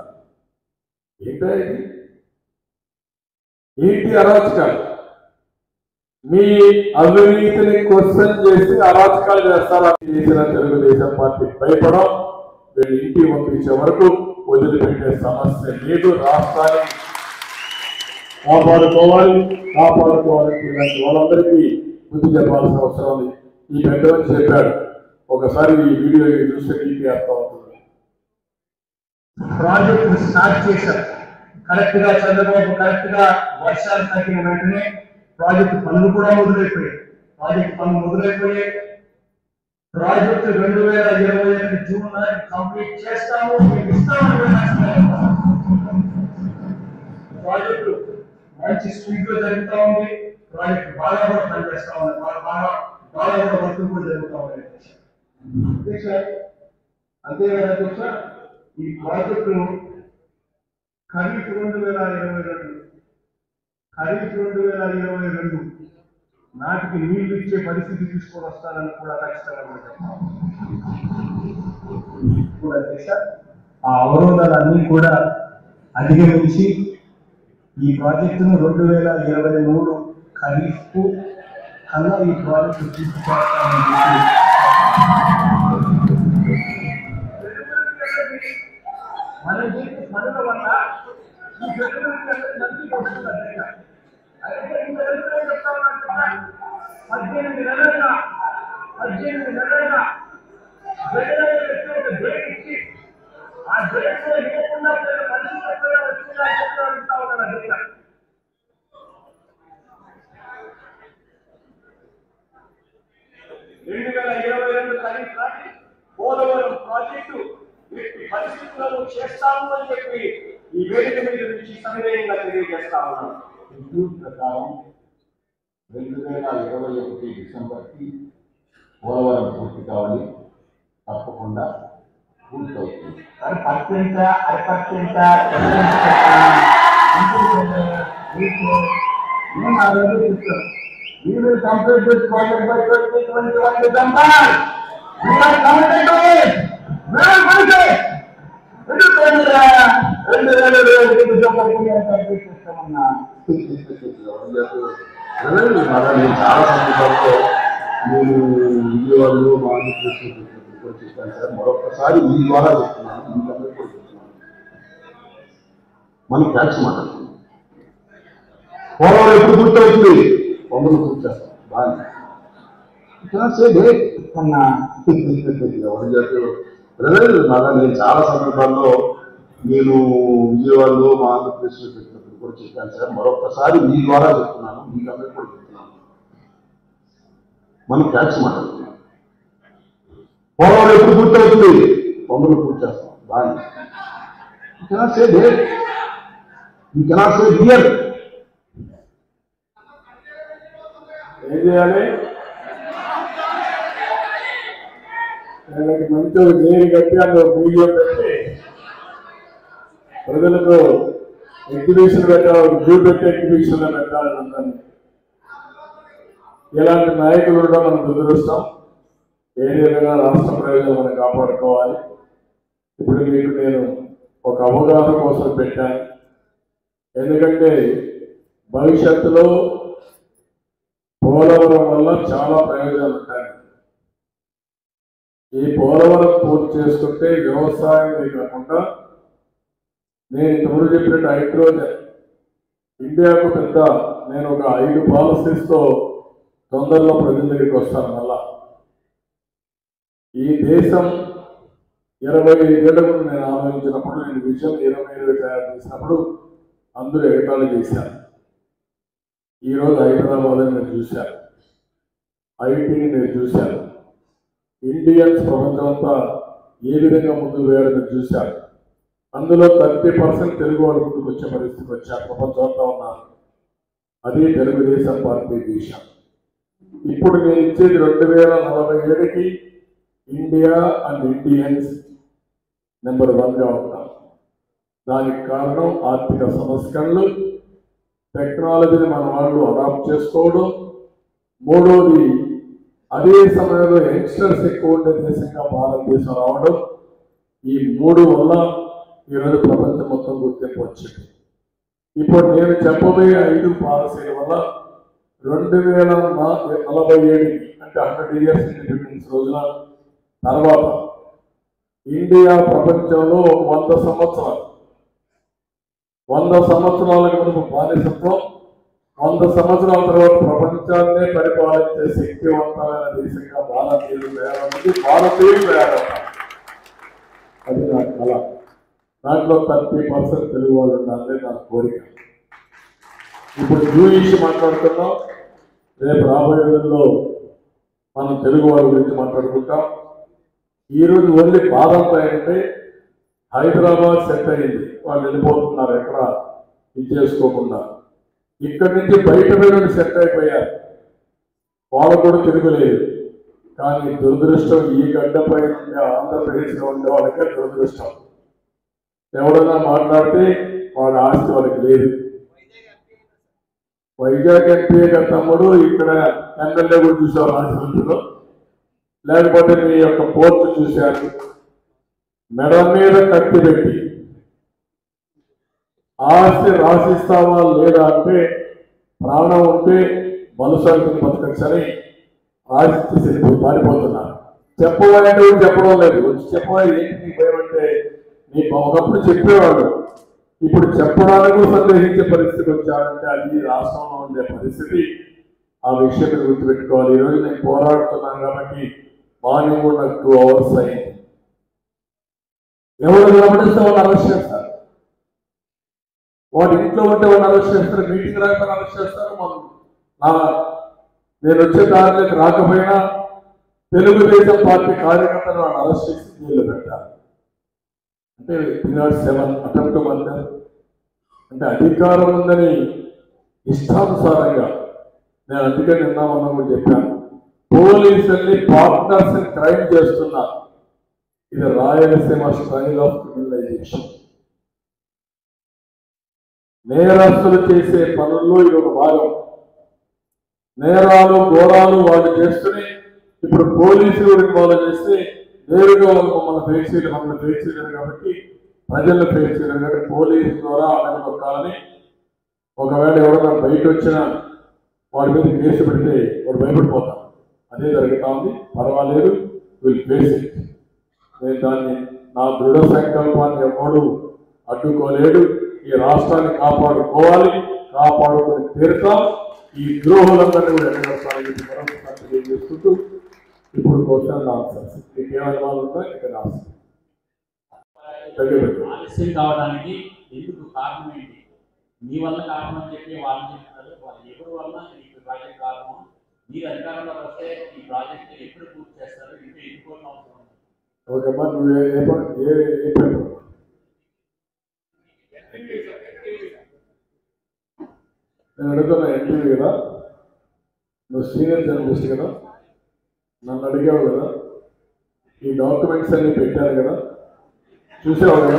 ఏంటి అరాచకాలు? మీ అవినీతిని క్వశ్చన్ చేసి అరాచకాలు చేస్తారా? చేసిన తెలుగుదేశం పార్టీ భయపడం, వీళ్ళు ఇంటికి పంపించే వరకు వదిలిపెట్టే సమస్య లేదు. రాష్ట్రాన్ని కాపాడుకోవాలి, ఇలాంటి వాళ్ళందరికీ బుద్ధి చెప్పాల్సిన అవసరం ఉంది. ఈ పెద్దవని చెప్పాడు, ఒకసారి ఈ వీడియో చూస్తే నీకు అర్థం అవుతుంది. ప్రాజెక్టు స్టార్ట్ చేశారు కరెక్ట్ గా, చంద్రబాబు కరెక్ట్ గా వర్షాలు తగ్గిన వెంటనే ప్రాజెక్టు పనులు కూడా మొదలైపోయాయి. ప్రాజెక్టు 2028 జూన్ కంప్లీట్ చేస్తాము, ప్రాజెక్టు మంచి స్పీడ్ లో జరుగుతూ ఉంది. ప్రాజెక్టు బాగా కూడా పనిచేస్తా ఉంది, బాగా కూడా వర్క్ కూడా జరుగుతూ ఉంది. అంతేకాదు అధ్యక్ష, ఈ ప్రాజెక్టు ఖరీఫ్ 2022 నాటికి నీళ్లు ఇచ్చే పరిస్థితి తీసుకొని వస్తానని కూడా ఖచ్చితంగా అధ్యక్ష, ఆ అవరోధాలన్నీ కూడా అధిగమించి ఈ ప్రాజెక్టును 2023 ఖరీఫ్ కు కన్నా ఈ ప్రాజెక్టు పూర్తి చేస్తామని మనం చేసే పనుల వల్ల ఈ సెటిల్మెంట్ మంచిగా వస్తుంది అధ్యక్ష. అయితే ఇంత వెళ్తే చెప్తా ఉన్నా 18 నెలలుగా బ్రేక్ ఇచ్చి ఆ బ్రేక్ లో ఇవ్వకుండా పరిస్థితి వచ్చిందా అడుగుతా ఉన్నాను అధ్యక్ష. 2022 తారీఖు నాటి పోలవరం ప్రాజెక్టు పరిస్థితులను చేస్తాము అని చెప్పి ఈ వేదిక మీద నుంచి సవినయంగా తెలియజేస్తా ఉన్నాను. షెడ్యూల్ ప్రకారం 2021 డిసెంబర్కి పోలవరం పూర్తి కావాలి, తప్పకుండా పూర్తవుతుంది. We will complete this project by 2021 December. We are committed to it. We will finish it. చాలా సందర్భాల్లో నేను విజయవాడలో చెప్పాను సార్. మరొకసారి మీ ద్వారా చెప్తున్నాను, మీకందరూ కూడా చెప్తున్నాను. మనం ట్యాక్స్ మాట్లాడుతున్నాం. పోలవరం ఎప్పుడు పూర్తవుతుంది? పొందలు పూర్తి చేస్తాం. బాగా నేను చాలా సందర్భాల్లో నేను విజయవాడలో మా ఆంధ్రప్రదేశ్లో పెట్టినప్పుడు కూడా చెప్పాను సార్. మరొకసారి మీ ద్వారా చెప్తున్నాను, మీకందరూ కూడా చెప్తున్నాను. మనం ట్యాక్స్ మాట్లాడుతున్నాం. పోలవరం ఎప్పుడు పూర్తవుతుంది? పొందలు పూర్తి చేస్తాం. బాగా ఏం చేయాలి? మంచి జైలు కట్టి అందులో మీడియం పెట్టి ప్రజలకు ఎగ్జిబిషన్ పెట్టాలి, జూ పెట్టి ఎగ్జిబిషన్లో పెట్టాలని అందరినీ. ఇలాంటి నాయకులు కూడా మనం దురదృష్టం. ఏదైనా రాష్ట్ర ప్రయోజనం మనం కాపాడుకోవాలి. ఇప్పుడు మీకు నేను ఒక అవగాహన కోసం పెట్టాను. ఎందుకంటే భవిష్యత్తులో పోలవరం వల్ల చాలా ప్రయోజనాలు ఉంటాయి. ఈ పోలవరం పూర్తి చేసుకుంటే వ్యవసాయం కాకుండా నేను ఇంతకుముందు చెప్పినట్టు హైడ్రోజన్ ఇండియాకు పెద్ద నేను ఒక 5 పాలసీస్తో తొందరలో ప్రజల దగ్గరికి వస్తాను. మళ్ళా ఈ దేశం 25 ఏళ్ల ముందు నేను ఆలోచించినప్పుడు, నేను విజన్ 2020 తయారు చేసినప్పుడు అందరూ ఎగతాళి చేశారు. ఈరోజు హైదరాబాద్ని మీరు చూశారు, ఐటీని మీరు చూశారు, ఇండియన్స్ ప్రపంచమంతా ఏ విధంగా ముందుకు వేయాలో మీరు చూశారు. అందులో 30% తెలుగు వాళ్ళు ముందుకు వచ్చే పరిస్థితికి వచ్చారు. ప్రపంచమంతా ఉన్నారు. అది తెలుగుదేశం పార్టీ దేశం. ఇప్పుడు నేను ఇచ్చేది 2047కి ఇండియా అండ్ ఇండియన్స్ నెంబర్ 1గా ఉంటాం. దానికి కారణం ఆర్థిక సంస్కరణలు, టెక్నాలజీని మన వాళ్ళు అడాప్ట్ చేసుకోవడం. మూడోది, అదే సమయంలో యంగ్స్టర్స్ ఎక్కువ ఉండే దేశంగా భారతదేశం రావడం. ఈ 3 వల్ల ఈరోజు ప్రపంచం మొత్తం గుర్తింపు వచ్చింది. ఇప్పుడు నేను చెప్పబోయే 5 పాలసీల వల్ల 2047 అంటే 100 ఇయర్స్ ఇండిపెండెన్స్ రోజున తర్వాత ఇండియా ప్రపంచంలో 100 సంవత్సరాలు 100 సంవత్సరాలకు మనకు బానిసత్వం, 100 సంవత్సరాల తర్వాత ప్రపంచాన్నే పరిపాలించే శక్తివంతమైన దేశంగా భారతీయులు తయారవుతారు. అది నా కళ. దాంట్లో 30% తెలుగు వాళ్ళు ఉండాలని నా కోరిక. ఇప్పుడు ఇంగ్లీష్ మాట్లాడుతున్నాం, రేపు రాబోయే రోజుల్లో మనం తెలుగు వాళ్ళ గురించి మాట్లాడుకుంటాం. ఈరోజు ఓన్లీ బాధంతో అంటే హైదరాబాద్ సెట్ అయింది, వాళ్ళు వెళ్ళిపోతున్నారు ఎక్కడ ఇది చేసుకోకుండా. ఇక్కడి నుంచి బయట వెళ్ళి సెట్ అయిపోయారు, వాళ్ళు కూడా తిరుగులేదు. కానీ దురదృష్టం ఈ గడ్డపై ఉండే ఆంధ్రప్రదేశ్లో ఉండే వాళ్ళకే దురదృష్టం. ఎవరైనా మాట్లాడితే వాళ్ళ ఆస్తి వాళ్ళకి లేదు. వైజాగ్ ఎంపీ తమ్ముడు ఇక్కడ ఎమ్మెల్యే కూడా చూసారు రాజమండ్రిలో, లేకపోతే మీ యొక్క పోర్టు చూశారు. మెడ మీద కత్తి పెట్టి ఆస్తి రాసిస్తావా లేదా అంటే ప్రాణం ఉంటే బలుసాన్ని బతకచ్చని రాసిచ్చేసి పారిపోతున్నారు. చెప్పవాలంటే చెప్పడం లేదు. వచ్చి చెప్పవాలి ఏంటి భయం అంటే ఒకప్పుడు చెప్పేవాడు, ఇప్పుడు చెప్పడానికి సందేహించే పరిస్థితి వచ్చాడంటే అది రాష్ట్రంలో ఉండే పరిస్థితి. ఆ విషయం గుర్తుపెట్టుకోవాలి. ఈరోజు నేను పోరాడుతున్నాను కాబట్టి మార్నింగ్ కూడా నాకు 2 hours అయింది. ఎవరు నిలబడిస్తే వాళ్ళు అరెస్ట్ చేస్తారు, వాడు ఇంట్లో ఉంటే వాళ్ళు అరెస్ట్ చేస్తారు, మీటింగ్ రాకపోయినా అరెస్ట్ చేస్తారు. నేను వచ్చే దారిలోకి రాకపోయినా తెలుగుదేశం పార్టీ కార్యకర్తలు వాళ్ళు అరెస్ట్ చేసి జైల్లో పెట్టారు. అంటే 7 అటెంప్ట్ మర్డర్. అంటే అధికారం ఉందని ఇష్టానుసారంగా, నేను అందుకే నిన్న మొన్న కూడా చెప్పాను, పోలీసుల్ని పార్ట్నర్స్ క్రైమ్ చేస్తున్నా. ఇది రాయలసీమ స్టైల్ ఆఫ్ క్రిమినలైజేషన్. నేరస్తులు చేసే పనుల్లో ఇది ఒక భాగం. నేరాలు ఘోరాలు వాళ్ళు చేస్తూనే ఇప్పుడు పోలీసులు ఇన్వాల్వ్ చేస్తే నేరుగా వాళ్ళు మమ్మల్ని ఫేస్ చేయలేరు కాబట్టి ప్రజలను ఫేస్ చేయలేరు కాబట్టి పోలీసు ద్వారా అడగొక్కాలని. ఒకవేళ ఎవరైనా బయట వచ్చినా వాడి మీద కేసు పెడితే వాడు భయపడిపోతాం. అదే జరుగుతా ఉంది. పర్వాలేదు, విల్ ఫేస్ ఇట్. నేను దాన్ని నా దృఢ సంకల్పాన్ని ఎవడు అడ్డుకోలేడు. ఈ రాష్ట్రాన్ని కాపాడుకోవాలి, కాపాడుకొని తీరుతాం. ఈ ద్రోహులందరినీ కూడా ఎన్నోసార్లు మరొకసారి తెలియజేసుకుంటూ ఇప్పుడు క్వశ్చన్ ఆన్సర్స్ మీకేమనుమానం ఉందో ఇక్కడ ఆలస్యం కావడానికి ఎందుకు కారణం ఏంటి? మీ వల్ల కారణం అని చెప్పి వాళ్ళు చెప్తున్నారు. ఎవరి వల్ల ఈ ప్రాజెక్ట్ కారణం? మీరు అధికారంలో వస్తే ఈ ప్రాజెక్ట్ ఎప్పుడు పూర్తి చేస్తారు? ఇంకా ఎన్నుకోవడం అవసరం ఉంది. ఓకేమ్మా, నువ్వు నేను అడుగుతున్నా ఎంపీ కదా, నువ్వు సీనియర్ జర్నలిస్ట్ కదా, నన్ను అడిగావు కదా, ఈ డాక్యుమెంట్స్ అన్ని పెట్టారు కదా, చూసావు కదా,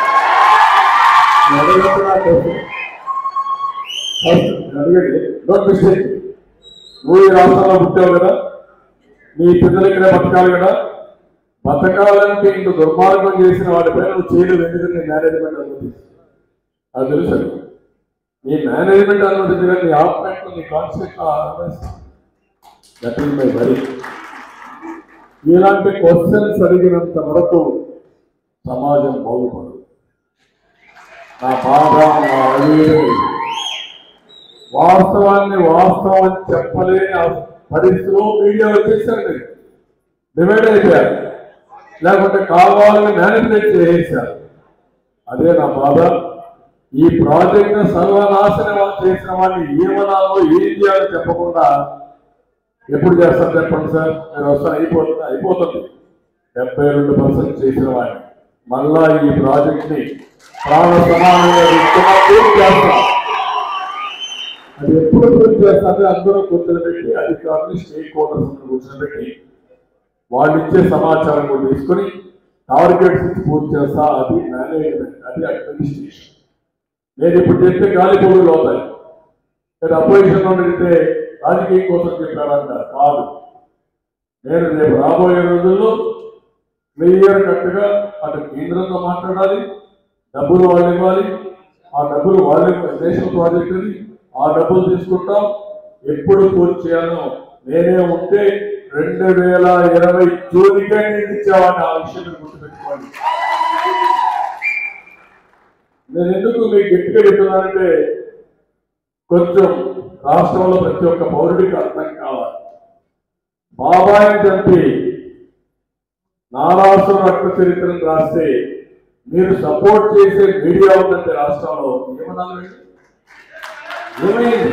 అడిగండి. Don't mistake. నువ్వు ఈ రాష్ట్రంలో పుట్టావు కదా, నీ పిల్లలు ఇక్కడే బతకాలి కదా. బతకాలంటే ఇంత దుర్మార్గం చేసిన వాటిపై నువ్వు చేయలేదు. ఎందుకంటే మేనేజ్మెంట్ అనుమతి అది తెలుసు. నీ మేనేజ్మెంట్ అనుమతించగా నీ ఆప్మెంట్లో నీ concept that is my worry. ఇలాంటి క్వశ్చన్స్ అడిగినంత వరకు సమాజం బాగుపడదు. నా బాధ, నా అడిగేది వాస్తవాన్ని వాస్తవం చెప్పలేని పరిస్థితిలో మీడియా వచ్చేసండి డివైడ్ అయిపోయారు, లేకుంటే కావాలని మేనిపులేట్ చేసేసారు. అదే నా బాధ. ఈ ప్రాజెక్టు సర్వనాశనం చేసిన వాడిని ఏమనాలో ఏం చేయాలో చెప్పకుండా ఎప్పుడు చేస్తారు చెప్పండి సార్? మీరు వస్తారు, అయిపోతుంది. 72% చేసిన వాడిని మళ్ళా ఈ ప్రాజెక్ట్ని ప్రాణ సమానంగా చేస్తాం. అది ఎప్పుడు పూర్తి చేస్తారో అందరూ కూర్చోబెట్టి అధికారులు స్టేక్ హోల్డర్స్ కూర్చోబెట్టి వాళ్ళు ఇచ్చే సమాచారం కూడా తీసుకొని టార్గెట్స్ ఇచ్చి పూర్తి చేస్తా. అది మేనేజ్మెంట్, అది అడ్మినిస్ట్రేషన్. నేను ఇప్పుడు చెప్తే గాలిపోగులు అవుతాయి. నేను అపోజిషన్లో అడిగితే రాజకీయం కోసం చెప్పారంటారు. కాదు, నేను రేపు రాబోయే రోజుల్లో క్లియర్ కట్గా అటు కేంద్రంతో మాట్లాడాలి, డబ్బులు వాళ్ళు ఇవ్వాలి, ఆ డబ్బులు వాళ్ళే నేషనల్ ప్రాజెక్ట్ అది, ఆ డబ్బులు తీసుకుంటాం. ఎప్పుడు పూర్తి చేయాలో నేనే ఉంటే 2020 జూన్కే నేను ఇచ్చేవాడిని. ఆ విషయం గుర్తుపెట్టుకోండి. నేను ఎందుకు మీకు గట్టిగా చెప్తున్నానంటే కొంచెం రాష్ట్రంలో ప్రతి ఒక్క పౌరుడికి అర్థం కావాలి. బాబాయిని చంపి నారాసుర రక్త చరిత్రను రాస్తే మీరు సపోర్ట్ చేసే మీడియా ఉందంటే రాష్ట్రంలో ఏమన్నారండి? ఏమైంది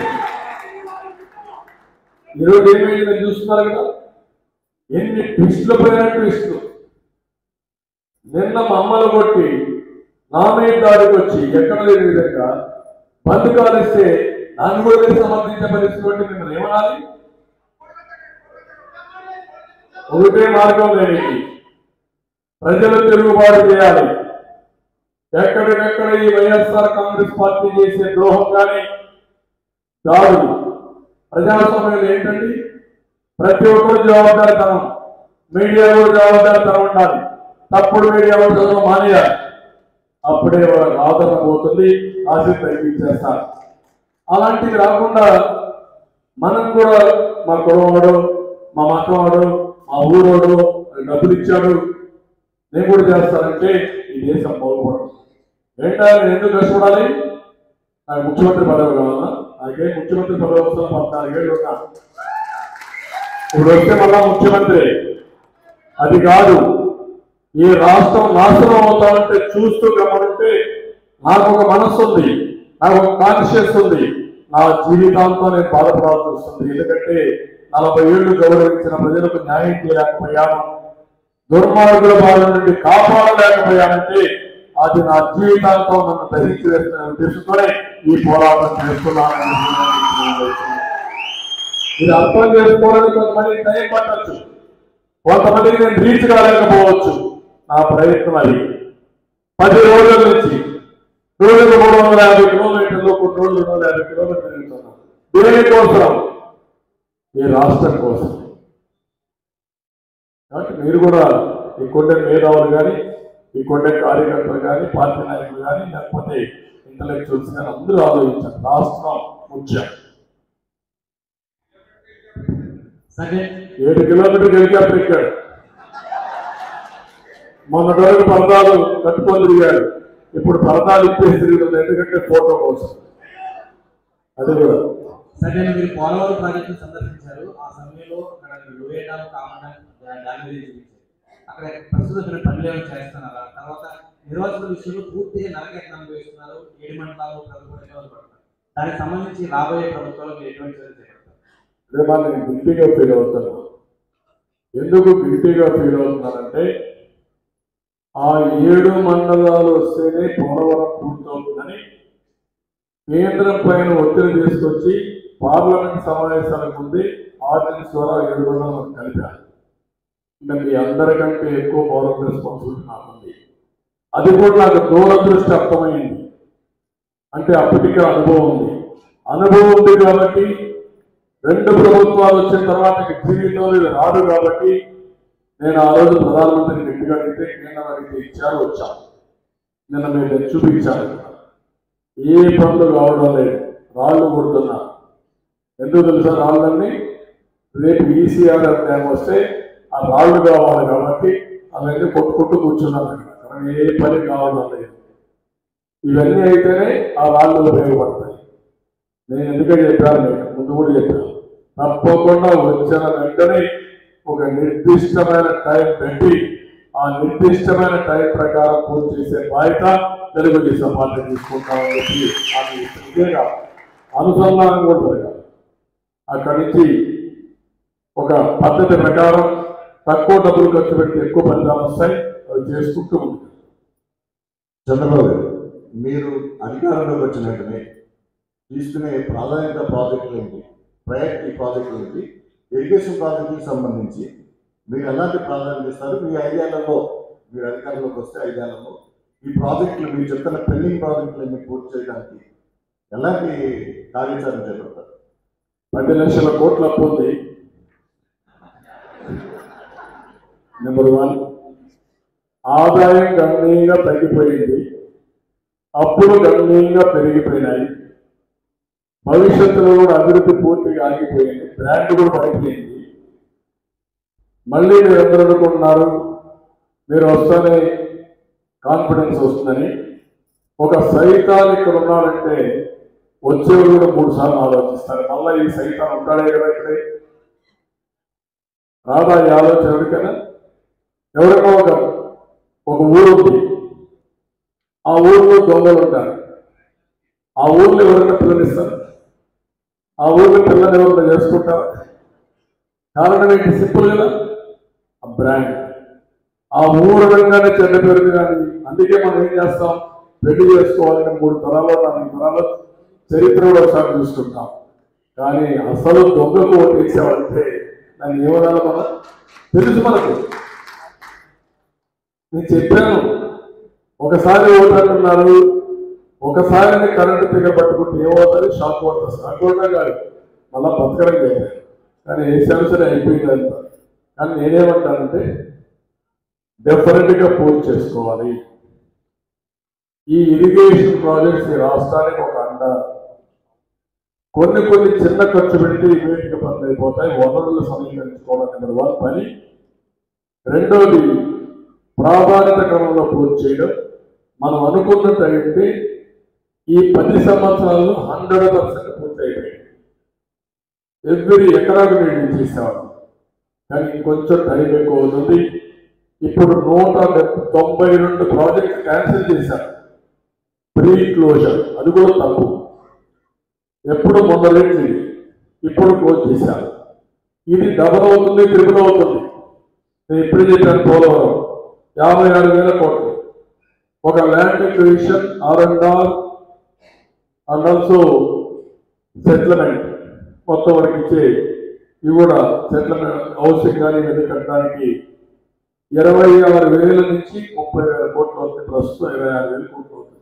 ఈరోజు? ఏమైంది మీరు చూస్తున్నారు కదా, ఎన్ని ట్విస్టులు పైన ట్విస్టులు. నిన్న మమ్మల్ని కొట్టి నా మీద దాడికి వచ్చి ఎక్కడ లేని విధంగా బంద్ కాలిస్తే దాన్ని కూడా మీరు సమర్థించే పరిస్థితి బట్టి మిమ్మల్ని ఏమనాలి? ఒకటే మార్గం లేనిది, ప్రజలు తిరుగుబాటు చేయాలి. ఎక్కడికెక్కడ ఈ వైఎస్ఆర్ కాంగ్రెస్ పార్టీ చేసే ద్రోహం కానీ దాడులు ప్రజాస్వామ్యంలో ఏంటండి? ప్రతి ఒక్కరు జవాబుదారితనం, మీడియా కూడా జవాబుదారితనం ఉండాలి. తప్పుడు మీడియా కూడా చదువు మానేయాలి. అప్పుడే ఆదరణ పోతుంది, ఆశ తగ్గించేస్తారు. అలాంటివి రాకుండా మనం కూడా మా కులవాడు, మా మతవాడు, మా ఊరోడు డబ్బులు ఇచ్చాడు, నేను కూడా చేస్తానంటే ఈ దేశం బాగుపడదు. ఏంటా నేను ఎందుకు కష్టపడాలి? నాకు ముఖ్యమంత్రి పదవి కావాలా? నాకే ముఖ్యమంత్రి పదవి వస్తున్నా 14 ఏళ్ళు ఉన్నా. ఇప్పుడు వస్తే మళ్ళా ముఖ్యమంత్రి అది కాదు. ఈ రాష్ట్రం నాశనం అవుతామంటే చూస్తూ గమనింటే నాకు ఒక మనస్సు ఉంది, నాకు ఒక కాన్షియస్ ఉంది. నా జీవితాంతో నేను బాధపడాల్సి వస్తుంది. ఎందుకంటే 40 ఏళ్లు గౌరవించిన ప్రజలకు న్యాయం చేయలేకపోయాను, దుర్మార్గుల బాధ నుండి కాపాడలేకపోయానంటే అది నా జీవితాంతో నన్ను ధరించి వేస్తున్న ఉద్దేశంతోనే ఈ పోరాటం చేస్తున్నాను. ఇది అర్థం చేసుకోవడానికి కొంతమంది టైం పట్టచ్చు, కొంతమందికి నేను రీచ్ కాలేకపోవచ్చు. నా ప్రయత్నం అది 10 రోజుల నుంచి రోజుకు 350 కిలోమీటర్లు, కొన్ని రోజులు 250 కిలోమీటర్లు తిరుగుతున్నాను. దేనికోసం? ఈ రాష్ట్రం కోసం. కాబట్టి మీరు కూడా ఈ కొండ మేధావులు కానీ, ఈ కొండ కార్యకర్తలు కానీ, పార్టీ నాయకులు కానీ, లేకపోతే ఇంటలెక్చువల్స్ కానీ అందరూ ఆలోచించారు. రాష్ట్రం ముఖ్యం. 7 కిలోమీటర్లు హెలికాప్టర్ ఎక్కాడు. మొన్నటి వరకు పరదాలు కట్టుకొని తిరిగాడు, ఇప్పుడు పరదాలు ఇప్పేసి తిరుగుతుంది. ఎందుకంటే ఫోటో కోసం. అది కూడా సరే, మీరు పోలవరం ప్రాజెక్టు సందర్శించారు. ఆ సమయంలో అక్కడ లోయ డ్యామ్, కామన్ డ్యామ్ చూపించారు. అక్కడ ప్రస్తుతం పనులు ఏమైనా చేస్తున్నారా? తర్వాత నిర్వాసిత విషయంలో పూర్తిగా నరకెట్లా అనుభవిస్తున్నారు. 7 మండలాలు ప్రభుత్వం పడతారు. దానికి సంబంధించి రాబోయే ప్రభుత్వాలు మీరు ఎటువంటి చర్యలు చేపడతారు? రేపా నేను గిల్టీగా ఫీల్ అవుతున్నాను. ఎందుకు గిల్టీగా ఫీల్ అవుతున్నానంటే ఆ 7 మండలాలు వస్తేనే పోలవరం పూర్తవుతుందని కేంద్రం పైన ఒత్తిడి తీసుకొచ్చి పార్లమెంట్ సమావేశాలకు ముందే ఆర్డినెన్స్ ద్వారా 7 మండలాలను కలిపారు. ఇంకా మీ అందరికంటే ఎక్కువ పవర్ రెస్పాన్సిబిలిటీ నాకు ఉంది. అది కూడా నాకు దూరదృష్టి అర్థమైంది. అంటే అప్పటికే అనుభవం ఉంది. అనుభవం ఉంది కాబట్టి 2 ప్రభుత్వాలు వచ్చిన తర్వాత జీవితంలో ఇది రాదు కాబట్టి నేను ఆ రోజు ప్రధానమంత్రిని గట్టిగా అడిగితే కేంద్రం అడిగితే ఇచ్చారు, వచ్చాను. నిన్న మీరు చూపించాను. ఏ పనులు కావడం లేదు, రాళ్ళు కొడుతున్నా. ఎందుకు తెలుసా? రాళ్ళన్నీ రేపు ఈసీఆర్ డ్యామ్ వస్తే ఆ రాళ్ళు కావాలి కాబట్టి అవన్నీ కొట్టుకుంటూ కూర్చున్నాను అక్కడ. ఏ పని కావడం లేదు. ఇవన్నీ అయితేనే ఆ రాళ్ళు ఉపయోగపడతాయి. నేను ఎందుకంటే చెప్పాను, మీకు ముందు కూడా చెప్పాను. తప్పకుండా వచ్చిన వెంటనే ఒక నిర్దిష్టమైన టైం పెట్టి ఆ నిర్దిష్టమైన టైం ప్రకారం పూర్తి చేసే బాధ్యత తెలుగుదేశం పార్టీ తీసుకుంటామని చెప్పి అది ఇదే కాదు, అనుసంధానం కూడా జరగాలి. అక్కడి నుంచి ఒక పద్ధతి ప్రకారం తక్కువ డబ్బులు ఖర్చు పెడితే ఎక్కువ ఫలితాలు వస్తాయి. అవి చేసుకుంటూ ఉంటుంది. చంద్రబాబు గారు, మీరు అధికారంలోకి వచ్చిన వెంటనే తీసుకునే ప్రాధాన్యత ప్రాజెక్టులు ఏంటి, ప్రయారిటీ ప్రాజెక్టులు ఏంటి, ఇరిగేషన్ ప్రాజెక్టుకి సంబంధించి మీరు ఎలాంటి ప్రాధాన్యత ఇస్తారు? మీ 5 ఏళ్లలో, మీరు అధికారంలోకి వస్తే 5 ఏళ్లలో ఈ ప్రాజెక్టులు, మీరు చెప్తున్న పెండింగ్ ప్రాజెక్టులన్నీ పూర్తి చేయడానికి ఎలాంటి కార్యాచరణ చేపడతారు? 10 లక్షల కోట్ల అప్పు ఉంది. నెంబర్ 1, ఆదాయం గణనీయంగా తగ్గిపోయింది, అప్పులు గణనీయంగా పెరిగిపోయినాయి. భవిష్యత్తులో కూడా అభివృద్ధి పూర్తిగా ఆగిపోయింది. బ్రాండ్ కూడా పడిపోయింది. మళ్ళీ మీరు అందరూ అనుకుంటున్నారు మీరు వస్తేనే కాన్ఫిడెన్స్ వస్తుందని. ఒక సైతాన్ ఇక్కడ ఉన్నాడంటే వచ్చేవారు కూడా 3 సార్లు ఆలోచిస్తారు. మళ్ళీ ఈ సైతాన్ ఉంటాడే కదా ఇక్కడే, రాదా ఈ ఆలోచన ఎవరికైనా? ఎవరికో ఒక ఊరు ఉంది, ఆ ఊరిలో దొంగలు ఉంటారు. ఆ ఊర్లో ఎవరైనా పిల్లనిస్తారు? ఆ ఊరిలో పిల్లలు ఎవరైనా చేసుకుంటారు? కారణం ఏంటి? సింపుల్ కదా, ఆ బ్రాండ్. ఆ ఊరు రంగానే చెడ్డ పేరు. కానీ అందుకే మనం ఏం చేస్తాం, పెళ్లి చేసుకోవాలంటే 3 తరాలు 4 తరాలు చరిత్ర కూడా ఒకసారి చూసుకుంటాం. కానీ అసలు దొంగకు ఓటు వేసేవాళ్ళంటే దాన్ని ఏమనాలి? మనం తెలుసు మనకు. నేను చెప్పాను, ఒకసారి ఓటు అంటున్నారు, ఒకసారి కరెంటు తీగ పట్టుకుంటే ఏమవుతుంది? షాక్ పడుతుంది. షాక్ పడటం కాదు, మళ్ళా బతకడం లేదు. కానీ ఏ సమస్య అయిపోయింది అంతా. కానీ నేనేమంటానంటే డెఫినెట్గా పూర్తి చేసుకోవాలి. ఈ ఇరిగేషన్ ప్రాజెక్ట్స్ ఈ రాష్ట్రానికి ఒక అండ. కొన్ని చిన్న ఖర్చు పెడితే ఇమీడియట్గా పనులు అయిపోతాయి. వనరులు సమీకరించుకోవడం నెంబర్ 1 పని. రెండోది, ప్రాధాన్యత క్రమంలో పూర్తి చేయడం. మనం అనుకున్నట్టయితే ఈ 10 సంవత్సరాల్లో 100% పూర్తి అయిపోయింది. ఎవ్రీ ఎకరాకు నీళ్ళు చేసేవాడు, కానీ ఇంకొంచెం టైం ఎక్కువ అవుతుంది. ఇప్పుడు 192 ప్రాజెక్ట్ క్యాన్సిల్ చేశారు, ప్రీ క్లోజర్, అది కూడా తప్పు. ఎప్పుడు మొదలెట్టి ఇప్పుడు క్లోజ్ చేశారు. ఇది డబల్ అవుతుంది, ట్రిపుల్ అవుతుంది. నేను ఇప్పుడు చెప్పాను, పోలవరం 56,000 కోట్లు, ఒక land acquisition R&R and also settlement మొత్తం వరకు ఇచ్చే ఇవి కూడా సెటిల్మెంట్ హౌసింగ్ కానీ ఇవన్నీ కట్టడానికి 26,000 నుంచి 30,000 కోట్లు అవుతుంది. ప్రస్తుతం 26,000 కోట్లు అవుతుంది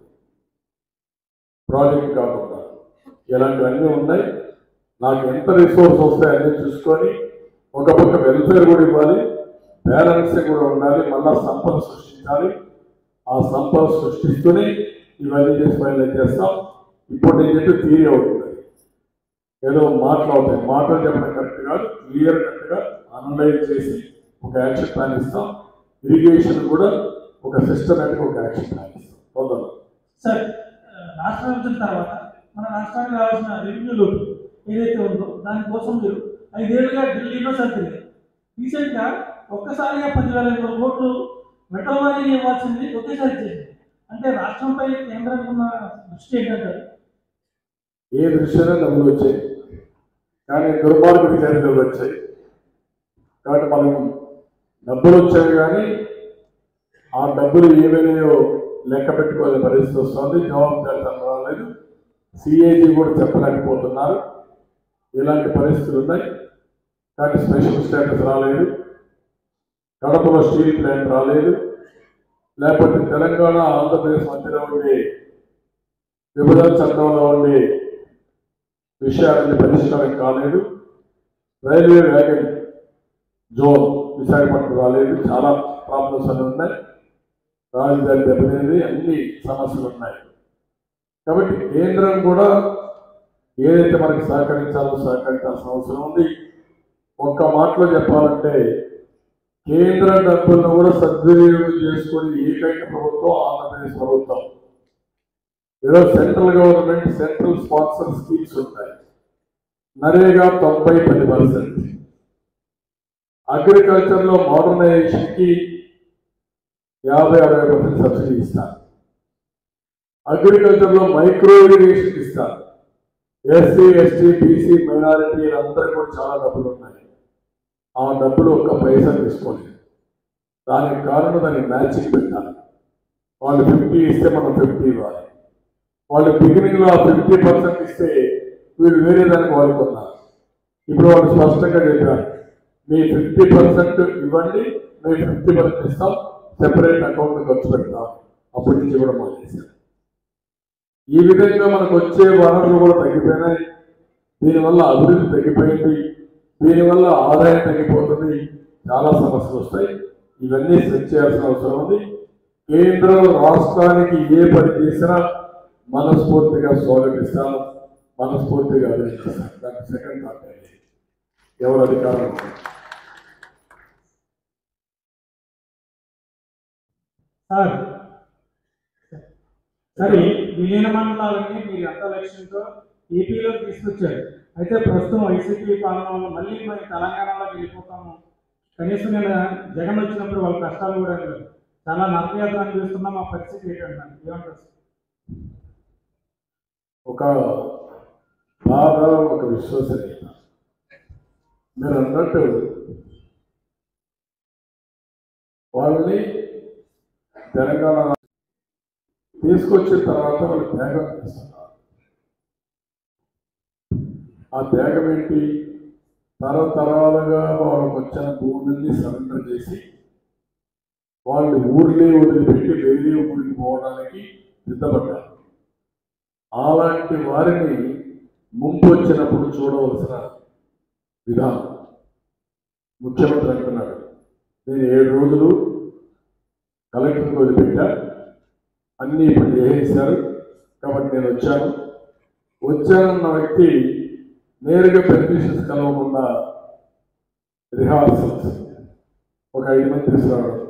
ప్రాజెక్ట్ కాకుండా. ఇలాంటివన్నీ ఉన్నాయి. నాకు ఎంత రిసోర్స్ వస్తాయి అన్నీ చూసుకొని ఒక పక్క వెల్ఫేర్ కూడా ఇవ్వాలి, బ్యాలెన్స్ కూడా ఉండాలి, మళ్ళా సంపద సృష్టించాలి. ఆ సంపద సృష్టిస్తూనే ఇవన్నీ చేసి ఫైనలైజ్ చేస్తాం. ఇప్పుడు నేను చెప్పి థియరీ అవుతుంది, ఏదో మాట్లాడతాయి, మాటలు చెప్పడం కరెక్ట్ కాదు. క్లియర్ కట్గా అనలైజ్ చేసి ఒక యాక్షన్ ప్లాన్ ఇస్తాం. ఇరిగేషన్ కూడా ఒక సిస్టమేటిక్ ఒక యాక్షన్ ప్లాన్ ఇస్తాం. తొందరగా సార్, రాష్ట్ర విభజన తర్వాత మన రాష్ట్రానికి రావాల్సిన రెవెన్యూలు ఏదైతే ఉందో దానికోసం మీరు 5 ఏళ్ళుగా ఢిల్లీలో సర్దిలేదు. రీసెంట్గా ఒక్కసారిగా 10,000 కోట్లు మెట్రోవారీ ఇవ్వాల్సింది ఒకేసారి చేసింది. అంటే రాష్ట్రంపై కేంద్రానికి ఉన్న దృష్టి ఏంటంటారు? ఏ దృష్టిలో డబ్బులు వచ్చాయి, కానీ దుర్మార్గుడి చర్యలు వచ్చాయి. కాబట్టి మనం డబ్బులు వచ్చాయి కానీ ఆ డబ్బులు ఏమైనాయో లెక్క పెట్టుకోవాలని పరిస్థితి వస్తుంది. జవాబుదారితనం రాలేదు. సిఏజీ కూడా చెప్పలేకపోతున్నారు. ఇలాంటి పరిస్థితులు ఉన్నాయి. కానీ స్పెషల్ స్టేటస్ రాలేదు, కడపలో స్టీల్ ప్లాంట్ రాలేదు, లేకపోతే తెలంగాణ ఆంధ్రప్రదేశ్ మధ్యలో ఉండే విభజన చట్టంలో ఉండే విషయాలన్నీ పరిష్కారం కాలేదు. రైల్వే వ్యాగన్ జోన్ విశాఖపట్నం రాలేదు. చాలా ప్రాబ్లమ్స్ అన్నీ ఉన్నాయి. రాజధాని దెబ్బతింది, అన్ని సమస్యలు ఉన్నాయి. కాబట్టి కేంద్రం కూడా ఏదైతే మనకి సహకరించాలో సహకరించాల్సిన అవసరం ఉంది. ఒక్క మాటలో చెప్పాలంటే కేంద్ర డబ్బులను కూడా సద్వినియోగం చేసుకొని ఏకైక ప్రభుత్వం ఆంధ్రప్రదేశ్ ప్రభుత్వం. ఏదో central government central sponsor schemes ఉంటాయి. నరేగా 90-10%, అగ్రికల్చర్లో మోడర్నైజేషన్కి 50-60% సబ్సిడీ ఇస్తారు. అగ్రికల్చర్లో మైక్రో ఇరిగేషన్ ఇస్తారు. ఎస్సీ, ఎస్టీ, బీసీ, మైనారిటీ అందరికీ కూడా చాలా డబ్బులు ఉన్నాయి. ఆ డబ్బులు ఒక్క పైసా తీసుకోలేదు. దానికి కారణం దానికి మ్యాచింగ్ పెట్టాలి. వాళ్ళు 50 ఇస్తే మనం 50 ఇవ్వాలి. వాళ్ళు బిగినింగ్లో 50% ఇస్తే వీళ్ళు వేరే దానికి వాడుకున్నారు. ఇప్పుడు వాళ్ళు స్పష్టంగా చెప్పారు, మీ 50% ఇవ్వండి, మేము 50% ఇస్తాం, సెపరేట్ అకౌంట్ ఖర్చు పెడతాం. అప్పటి నుంచి కూడా మానేశారు. ఈ విధంగా మనకు వచ్చే వనరులు కూడా తగ్గిపోయినాయి. దీనివల్ల అభివృద్ధి తగ్గిపోయింది, దీనివల్ల ఆదాయం తగ్గిపోతుంది, చాలా సమస్యలు వస్తాయి. ఇవన్నీ సెట్ చేయాల్సిన అవసరం ఉంది. కేంద్రం రాష్ట్రానికి ఏ పని చేసినా మనస్ఫూర్తిగా స్వాగతిస్తాను, మనస్ఫూర్తిగా అభినందిస్తాను. దానికి సెకండ్ థాట్ ఎవరు అధికారం సార్, సరే విలీన మండలాలని మీరు ఎంత లక్ష్యంతో ఏపీలో తీసుకొచ్చారు. అయితే ప్రస్తుతం వైసీపీ పాలనలో మళ్ళీ మరి తెలంగాణలోకి వెళ్ళిపోతాము. కనీసం నేను జగన్ వచ్చినప్పుడు వాళ్ళ కష్టాలు కూడా లేదు, చాలా నరకయాత్ర అనిపిస్తున్నాం. మా పరిస్థితి ఏంటంటారు? ఏమంటారు? ఒక బాధ, ఒక విశ్వసనీయత. మీరు అన్నట్టు వాళ్ళని తెలంగాణ తీసుకొచ్చిన తర్వాత వాళ్ళు త్యాగం చేస్తున్నారు. ఆ త్యాగం ఏంటి? తరతరాలుగా వాళ్ళకు వచ్చిన భూమిని సరెండర్ చేసి వాళ్ళు ఊర్లే వదిలిపెట్టి వేరే ఊరికి పోవడానికి సిద్ధపడ్డారు. అలాంటి వారిని ముంపు వచ్చినప్పుడు చూడవలసిన విధానం. ముఖ్యమంత్రి అంటున్నాడు, నేను 7 రోజులు కలెక్టర్కి వదిలిపెట్టా, అన్నీ ఇప్పుడు చేసేశారు కాబట్టి నేను వచ్చానన్న వ్యక్తి నేరుగా పెర్మిషన్స్ కలవకుండా రిహార్సల్స్ ఒక 5 మంది తీసుకురావడం,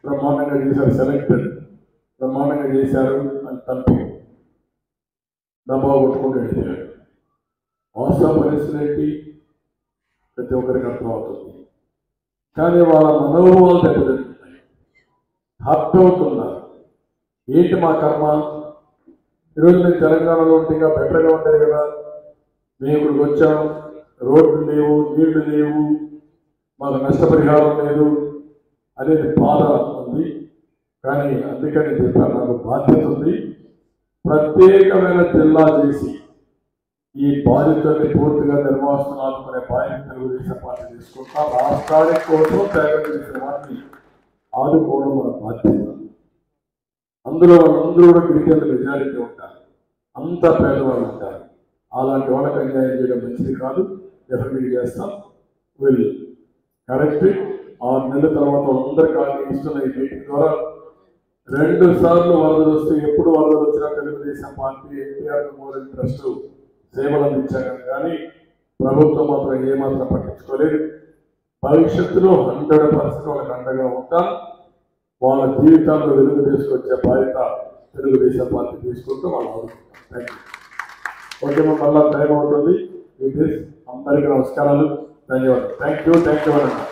బ్రహ్మాండంగా చేశారు, సెలెక్టెడ్ బ్రహ్మాండంగా చేశారు అని తప్పి డబ్బా కొట్టుకుంటూ వెళ్ళాడు. వాస్తవ పరిస్థితి ఏంటి ప్రతి ఒక్కరికి అర్థమవుతుంది. కానీ వాళ్ళ మనోభావాలు దెబ్బతింటున్నాయి, హర్ట్ అవుతున్నారు. ఏంటి మా కర్మ? ఈరోజు మేము తెలంగాణలో ఉంటే ఇంకా బెటర్గా ఉంటుంది కదా, మేము ఇక్కడికి వచ్చాం, రోడ్లు లేవు, నీళ్లు లేవు, మాకు నష్టపరిహారం లేదు అనేది బాధ ఉంది. కానీ అందుకని చెప్పాను, నాకు బాధ్యత ఉంది, ప్రత్యేకమైన జిల్లా చేసి ఈ బాధ్యతని పూర్తిగా నిర్వాహణ ఆదుకునే బాధ్యత తెలుగుదేశం పార్టీ తీసుకుంటా. రాష్ట్రానికి కోసం త్యాగం చేసిన వాటిని ఆదుకోవడం మన బాధ్యత. అందులో వాళ్ళందరూ కూడా గిరిజనుల మెజారిటీ ఉంటారు, అంత పేదవాళ్ళు ఉంటారు. అలాంటి వాళ్ళకి అన్యాయం చేయడం మంచిది కాదు. డెఫినెట్గా చేస్తాం, విల్ కరెక్ట్. 6 నెలల తర్వాత అందరికీ ఇస్తున్న ఈ మీటింగ్ ద్వారా 2 సార్లు వరదలు వస్తే, ఎప్పుడు వరదలు వచ్చినా Telugu Desam party NTR memorial trust సేవలు అందించాను. కానీ ప్రభుత్వం మాత్రం ఏమాత్రం పట్టించుకోలేదు. భవిష్యత్తులో 100% వాళ్ళకి అండగా ఉంటాం. వాళ్ళ జీవితాల్లో వెలుగు తీసుకొచ్చే బాధ్యత తెలుగుదేశం పార్టీ తీసుకుంటూ వాళ్ళు ఆదుకుంటాం. Thank you. ఓకే, మళ్ళా టైం అవుతుంది. అందరికీ నమస్కారాలు, ధన్యవాదాలు. థ్యాంక్ యూ అన్న.